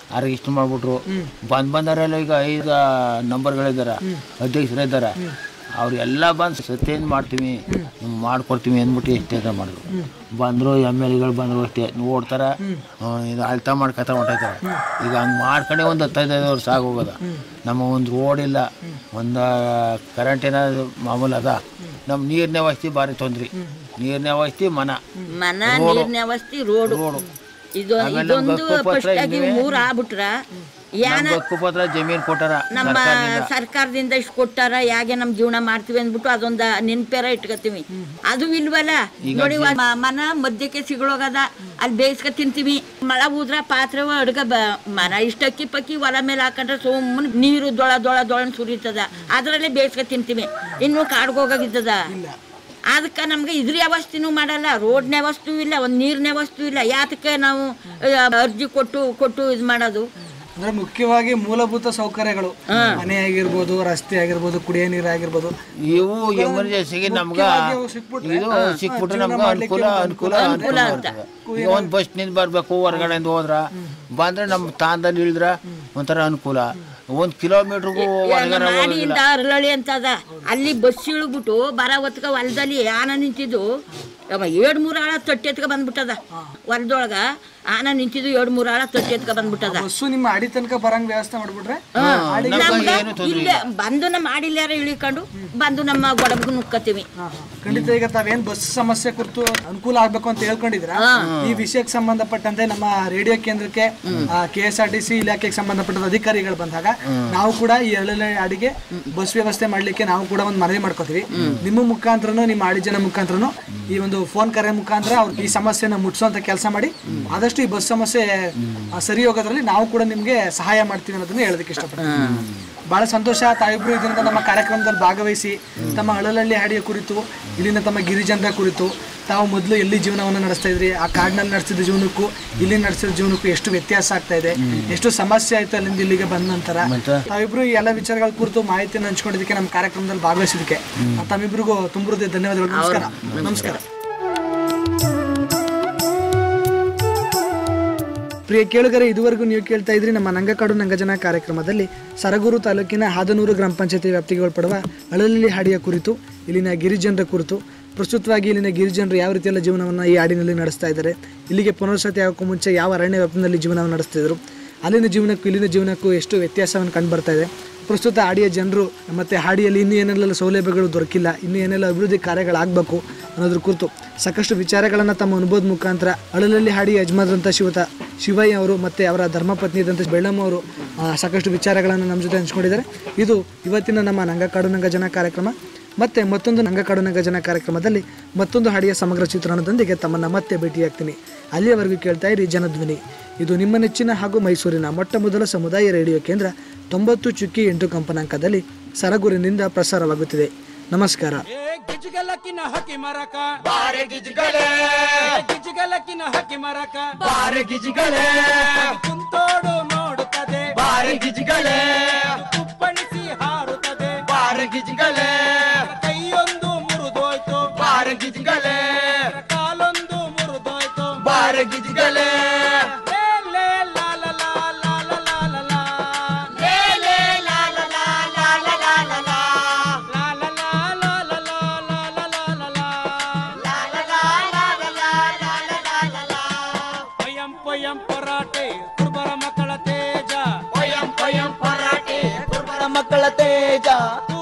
ಅವ್ರಿಗೆ ಇಷ್ಟು ಮಾಡ್ಬಿಟ್ರು ಬಂದ್ ಬಂದವರೆಲ್ಲ ಈಗ ಐದು ನಂಬರ್ಗಳಿದ್ದಾರೆ ಅಧ್ಯಕ್ಷರಿದ್ದಾರೆ ಅವ್ರೆಲ್ಲ ಬಂದು ಸತ್ಯೇನು ಮಾಡ್ತೀವಿ ಮಾಡ್ಕೊಡ್ತೀವಿ ಅಂದ್ಬಿಟ್ಟು ಎಷ್ಟೇ ಮಾಡಿದ್ರು ಬಂದರು ಎಮ್ ಎಲ್ ಎಗಳು ಬಂದರು ಅಷ್ಟೇ ನೋಡ್ತಾರೆ ಇದು ಅಳ್ತಾ ಮಾಡ್ಕೊತ ಹೊಂಟೈತಾರೆ ಈಗ ಹಂಗೆ ಮಾಡ್ಕೊಂಡೆ ಒಂದು ಹತ್ತೈದೈದು ವರ್ಷ ಆಗೋಗದ ನಮ್ಮ ಒಂದು ರೋಡ್ ಇಲ್ಲ ಒಂದು ಕರೆಂಟಿನ ಮಾಮೂಲು ಅದ ನಮ್ಮ ನೀರಿನ ವ್ಯವಸ್ಥೆ ಭಾರಿ ತೊಂದ್ರೆ ನೀರಿನ ವ್ಯವಸ್ಥೆ ಮನ ಮನ ನೀರಿನ ವ್ಯವಸ್ಥೆ ರೋಡ್ ರೋಡು ಇದು ಇದೊಂದು ಫಸ್ಟ್ ಆಗಿ ಮೂರ್ ಆಗ್ಬಿಟ್ರ ಹಕ್ಕುಪತ್ರ ಜಮೀನ್ ಕೊಟ್ಟಾರ ನಮ್ಮ ಸರ್ಕಾರದಿಂದ ಇಷ್ಟು ಕೊಟ್ಟಾರ ಯಾಕೆ ನಮ್ ಜೀವನ ಮಾಡ್ತೀವಿ ಅಂದ್ಬಿಟ್ಟು ಅದೊಂದ ನೆನ್ಪೇರ ಇಟ್ಕೊತೀವಿ ಅದು ಇಲ್ವಲ್ಲ ನೋಡಿ ಮನ ಮಧ್ಯಕ್ಕೆ ಸಿಗಳೋಗದ ಅಲ್ಲಿ ಬೇಯಿಸ್ಕ ತಿಂತೀವಿ ಮಳ ಊದ್ರ ಪಾತ್ರೆ ಅಡ್ಗ ಮನ ಇಷ್ಟಕ್ಕಿ ಪಕ್ಕಿ ಹೊಲ ಮೇಲೆ ಹಾಕೊಂಡ್ರೆ ಸುಮ್ಮನೆ ನೀರು ದೊಳ ದೊಳ ದೊಳ ಸುರಿತದ ಅದ್ರಲ್ಲೇ ಬೇಯಿಸ್ಕ ತಿಂತೀವಿ ಇನ್ನು ಕಾಡ್ಗೋಗಿದ್ದದ ಅದಕ್ಕೆ ನಮ್ಗೆ ಇದ್ರ ವ್ಯವಸ್ಥೆನೂ ಮಾಡಲ್ಲ ರೋಡ್ನ ವ್ಯವಸ್ಥೆ ಇಲ್ಲ ಒಂದು ನೀರಿನ ವ್ಯವಸ್ಥೆ ಇಲ್ಲ ಯಾತಕ್ಕೆ ನಾವು ಅರ್ಜಿ ಕೊಟ್ಟು ಕೊಟ್ಟು ಇದು ಮಾಡೋದು ಅಂದ್ರೆ ಮುಖ್ಯವಾಗಿ ಮೂಲಭೂತ ಸೌಕರ್ಯಗಳು ಮನೆ ಆಗಿರ್ಬೋದು ರಸ್ತೆ ಆಗಿರ್ಬೋದು ಕುಡಿಯೋ ನೀರು ಆಗಿರ್ಬೋದು ಇವು ಎಮರ್ಜೆನ್ಸಿಗೆ ನಮ್ಗ ಇದು ಸಿಕ್ಬಿಟ್ರೆ ನಮ್ಗೆ ಅನುಕೂಲ ಅನುಕೂಲ ಅನುಕೂಲ ಆಗ್ತದೆ ಈಗ ಒಂದು ಬಸ್ ನಿಂದ ಬರ್ಬೇಕು ಹೊರಗಡೆಯಿಂದ ಹೋದ್ರ ಬಂದ್ರೆ ನಮ್ಮ ತಾಂದಲ್ಲಿ ಇಳಿದ್ರ ಒಂಥರ ಅನುಕೂಲ ಒಂದ್ ಕಿಲೋಮೀಟರ್ಗೂ ಮಾಡಿಯಿಂದ ಅರಳಳಿ ಅಂತದ ಅಲ್ಲಿ ಬಸ್ ಇಳ್ಬಿಟ್ಟು ಬರ ಹೊತ್ಕ ಹೊಲದಲ್ಲಿ ಆನ ನಿಂತಿದ್ದು ಏಳ್ ಮೂರ್ ಆಳ ತೊಟ್ಟಿ ಎತ್ಕ ಬಂದ್ಬಿಟ್ಟದ ಹೊಲದೊಳಗ ಆನ ನಿಂತಿದ್ದು ಏಳ್ ಮೂರ್ ಆಳ ತೊಟ್ಟಿ ಎತ್ಕ ಬಂದ್ಬಿಟ್ಟದ ಬಸ್ಸು ನಿಮ್ಮ ಅಡಿ ತನಕ ಬರಂಗ್ ವ್ಯವಸ್ಥೆ ಮಾಡ್ಬಿಟ್ರೆ ಇಲ್ಲೇ ಬಂದು ನಮ್ಮ ಆಡಿಲ್ಲಾರ ಇಳಿಕೊಂಡು ಬಂದು ನಮ್ಮ ಗೊಡಬ್ಗೂ ನುಕ್ಕತ್ತೀವಿ. ಖಂಡಿತ ಈಗ ತಾವೇನ್ ಬಸ್ ಸಮಸ್ಯೆ ಕುರಿತು ಅನುಕೂಲ ಆಗ್ಬೇಕು ಅಂತ ಹೇಳ್ಕೊಂಡಿದ್ರ ಈ ವಿಷಯಕ್ಕೆ ಸಂಬಂಧಪಟ್ಟಂತೆ ನಮ್ಮ ರೇಡಿಯೋ ಕೇಂದ್ರಕ್ಕೆ K S R T C ಇಲಾಖೆಗೆ ಸಂಬಂಧಪಟ್ಟ ಅಧಿಕಾರಿಗಳು ಬಂದಾಗ ನಾವು ಕೂಡ ಈ ಎಳ್ಳೆಲೆ ಅಡಿಗೆ ಬಸ್ ವ್ಯವಸ್ಥೆ ಮಾಡ್ಲಿಕ್ಕೆ ನಾವು ಕೂಡ ಒಂದು ಮನವಿ ಮಾಡ್ಕೋತೀವಿ. ನಿಮ್ಮ ಮುಖಾಂತರನು ನಿಮ್ಮ ಆಡಿ ಜನ ಮುಖಾಂತರನು ಈ ಒಂದು ಫೋನ್ ಕರೆ ಮುಖಾಂತರ ಅವ್ರು ಈ ಸಮಸ್ಯೆನ ಮುಟ್ಸೋಂತ ಕೆಲಸ ಮಾಡಿ ಆದಷ್ಟು ಈ ಬಸ್ ಸಮಸ್ಯೆ ಸರಿ ಹೋಗೋದ್ರಲ್ಲಿ ನಾವು ಕೂಡ ನಿಮ್ಗೆ ಸಹಾಯ ಮಾಡ್ತೀವಿ ಅನ್ನೋದನ್ನ ಹೇಳೋದಕ್ಕೆ ಇಷ್ಟಪಡ್ತೀನಿ. ಬಹಳ ಸಂತೋಷ ತಾವಿಬ್ರು ಇದರಿಂದ ನಮ್ಮ ಕಾರ್ಯಕ್ರಮದಲ್ಲಿ ಭಾಗವಹಿಸಿ ತಮ್ಮ ಅಳಲಳ್ಳಿ ಹಾಡಿಯ ಕುರಿತು ಇಲ್ಲಿನ ತಮ್ಮ ಗಿರಿಜನರ ಕುರಿತು ತಾವು ಮೊದಲು ಎಲ್ಲಿ ಜೀವನವನ್ನು ನಡೆಸ್ತಾ ಇದ್ರಿ, ಆ ಕಾಡಿನಲ್ಲಿ ನಡೆಸಿದ ಜೀವನಕ್ಕೂ ಇಲ್ಲಿ ನಡೆಸಿದ ಜೀವನಕ್ಕೂ ಎಷ್ಟು ವ್ಯತ್ಯಾಸ ಆಗ್ತಾ ಇದೆ, ಎಷ್ಟು ಸಮಸ್ಯೆ ಆಯ್ತು ಅಲ್ಲಿಂದ ಇಲ್ಲಿಗೆ ಬಂದ ನಂತರ ತಾವಿಬ್ರು ಈ ಎಲ್ಲ ವಿಚಾರಗಳ ಕುರಿತು ಮಾಹಿತಿಯನ್ನು ಹಂಚ್ಕೊಂಡಿದ್ದಕ್ಕೆ ನಮ್ಮ ಕಾರ್ಯಕ್ರಮದಲ್ಲಿ ಭಾಗವಹಿಸಿದಕ್ಕೆ ತಮ್ಮಿಬ್ರಿಗೂ ತುಂಬ ಹೃದಯ ಧನ್ಯವಾದಗಳು. ನಮಸ್ಕಾರ. ನಮಸ್ಕಾರ. ಪ್ರಿಯ ಕೇಳುಗರೆ, ಇದುವರೆಗೂ ನೀವು ಕೇಳ್ತಾ ಇದ್ರಿ ನಮ್ಮ ನಂಗಕಾಡು ನಂಗಜನ ಕಾರ್ಯಕ್ರಮದಲ್ಲಿ ಸರಗೂರು ತಾಲೂಕಿನ ಹಾದನೂರು ಗ್ರಾಮ ಪಂಚಾಯತಿ ವ್ಯಾಪ್ತಿಗೆ ಒಳಪಡುವ ಅಳಲಳ್ಳಿ ಹಾಡಿಯ ಕುರಿತು, ಇಲ್ಲಿನ ಗಿರಿಜನರ ಕುರಿತು, ಪ್ರಸ್ತುತವಾಗಿ ಇಲ್ಲಿನ ಗಿರಿಜನರು ಯಾವ ರೀತಿಯೆಲ್ಲ ಜೀವನವನ್ನು ಈ ಹಾಡಿನಲ್ಲಿ ನಡೆಸ್ತಾ ಇದ್ದಾರೆ, ಇಲ್ಲಿಗೆ ಪುನರ್ವಸತಿ ಆಗೋಕ್ಕೂ ಮುಂಚೆ ಯಾವ ಅರಣ್ಯ ವ್ಯಾಪ್ತಿಯಲ್ಲಿ ಜೀವನವನ್ನು ನಡೆಸ್ತಿದ್ರು, ಅಲ್ಲಿನ ಜೀವನಕ್ಕೂ ಇಲ್ಲಿನ ಜೀವನಕ್ಕೂ ಎಷ್ಟು ವ್ಯತ್ಯಾಸವನ್ನು ಕಂಡು ಬರ್ತಾ ಇದೆ, ಪ್ರಸ್ತುತ ಹಾಡಿಯ ಜನರು ಮತ್ತು ಹಾಡಿಯಲ್ಲಿ ಇನ್ನೂ ಏನೆಲ್ಲ ಸೌಲಭ್ಯಗಳು ದೊರಕಿಲ್ಲ, ಇನ್ನೂ ಏನೆಲ್ಲ ಅಭಿವೃದ್ಧಿ ಕಾರ್ಯಗಳಾಗಬೇಕು ಅನ್ನೋದ್ರ ಕುರಿತು ಸಾಕಷ್ಟು ವಿಚಾರಗಳನ್ನು ತಮ್ಮ ಅನುಭವದ ಮುಖಾಂತರ ಅಳಲಳ್ಳಿ ಹಾಡಿ ಯಜಮಾನರಂಥ ಶಿವತ ಶಿವಯ್ಯ ಅವರು ಮತ್ತು ಅವರ ಧರ್ಮಪತ್ನಿ ಇದ್ದಂಥ ಬೆಳ್ಳಮ್ಮ ಅವರು ಸಾಕಷ್ಟು ವಿಚಾರಗಳನ್ನು ನಮ್ಮ ಜೊತೆ ಹಂಚ್ಕೊಂಡಿದ್ದಾರೆ. ಇದು ಇವತ್ತಿನ ನಮ್ಮ ನಂಗಕಾಡು ನಂಗಜನ ಕಾರ್ಯಕ್ರಮ. ಮತ್ತೆ ಮತ್ತೊಂದು ನಂಗಕಾಡು ನಂಗಜನ ಕಾರ್ಯಕ್ರಮದಲ್ಲಿ ಮತ್ತೊಂದು ಹಾಡಿಯ ಸಮಗ್ರ ಚಿತ್ರಣದೊಂದಿಗೆ ತಮ್ಮನ್ನು ಮತ್ತೆ ಭೇಟಿಯಾಗ್ತೀನಿ. ಅಲ್ಲಿಯವರೆಗೂ ಕೇಳ್ತಾ ಇರಿ ಜನಧ್ವನಿ. ಇದು ನಿಮ್ಮ ನೆಚ್ಚಿನ ಹಾಗೂ ಮೈಸೂರಿನ ಮೊಟ್ಟ ಮೊದಲ ಸಮುದಾಯ ರೇಡಿಯೋ ಕೇಂದ್ರ ತೊಂಬತ್ತು ಚುಕ್ಕಿ ಎಂಟು ಕಂಪನಾಂಕದಲ್ಲಿ ಸರಗೂರಿನಿಂದ ಪ್ರಸಾರವಾಗುತ್ತಿದೆ. ನಮಸ್ಕಾರ. ಗಿಜ್ಗಲಕ್ಕಿನ ಹಕ್ಕಿ ಮರಕ ಬಾರೆ ಗಿಜ್ಗಲೆ ಗಿಜ್ಗಲಕ್ಕಿನ ಹಕ್ಕಿ ಮರಕ ಬಾರೆ ಗಿಜ್ಗಲೆ ಕುಂತೋಡು ನೋಡುತ್ತದೆ ಬಾರೆ ಗಿಜ್ಗಲೆ ಕುಪ್ಪಣಿಸಿ ಹಾರುತ್ತದೆ ಬಾರೆ ಗಿಜ್ಗಲೆ ಕೈಯೊಂದು ಮುರಿದೋಯ್ತು ಬಾರೆ ಗಿಜ್ಗಲೆ ಕಾಲೊಂದು ಮುರಿದೋಯ್ತು ಬಾರೆ ಗಿಜ್ಗಲೆ ಮಕ್ಕಳ ತೇಜ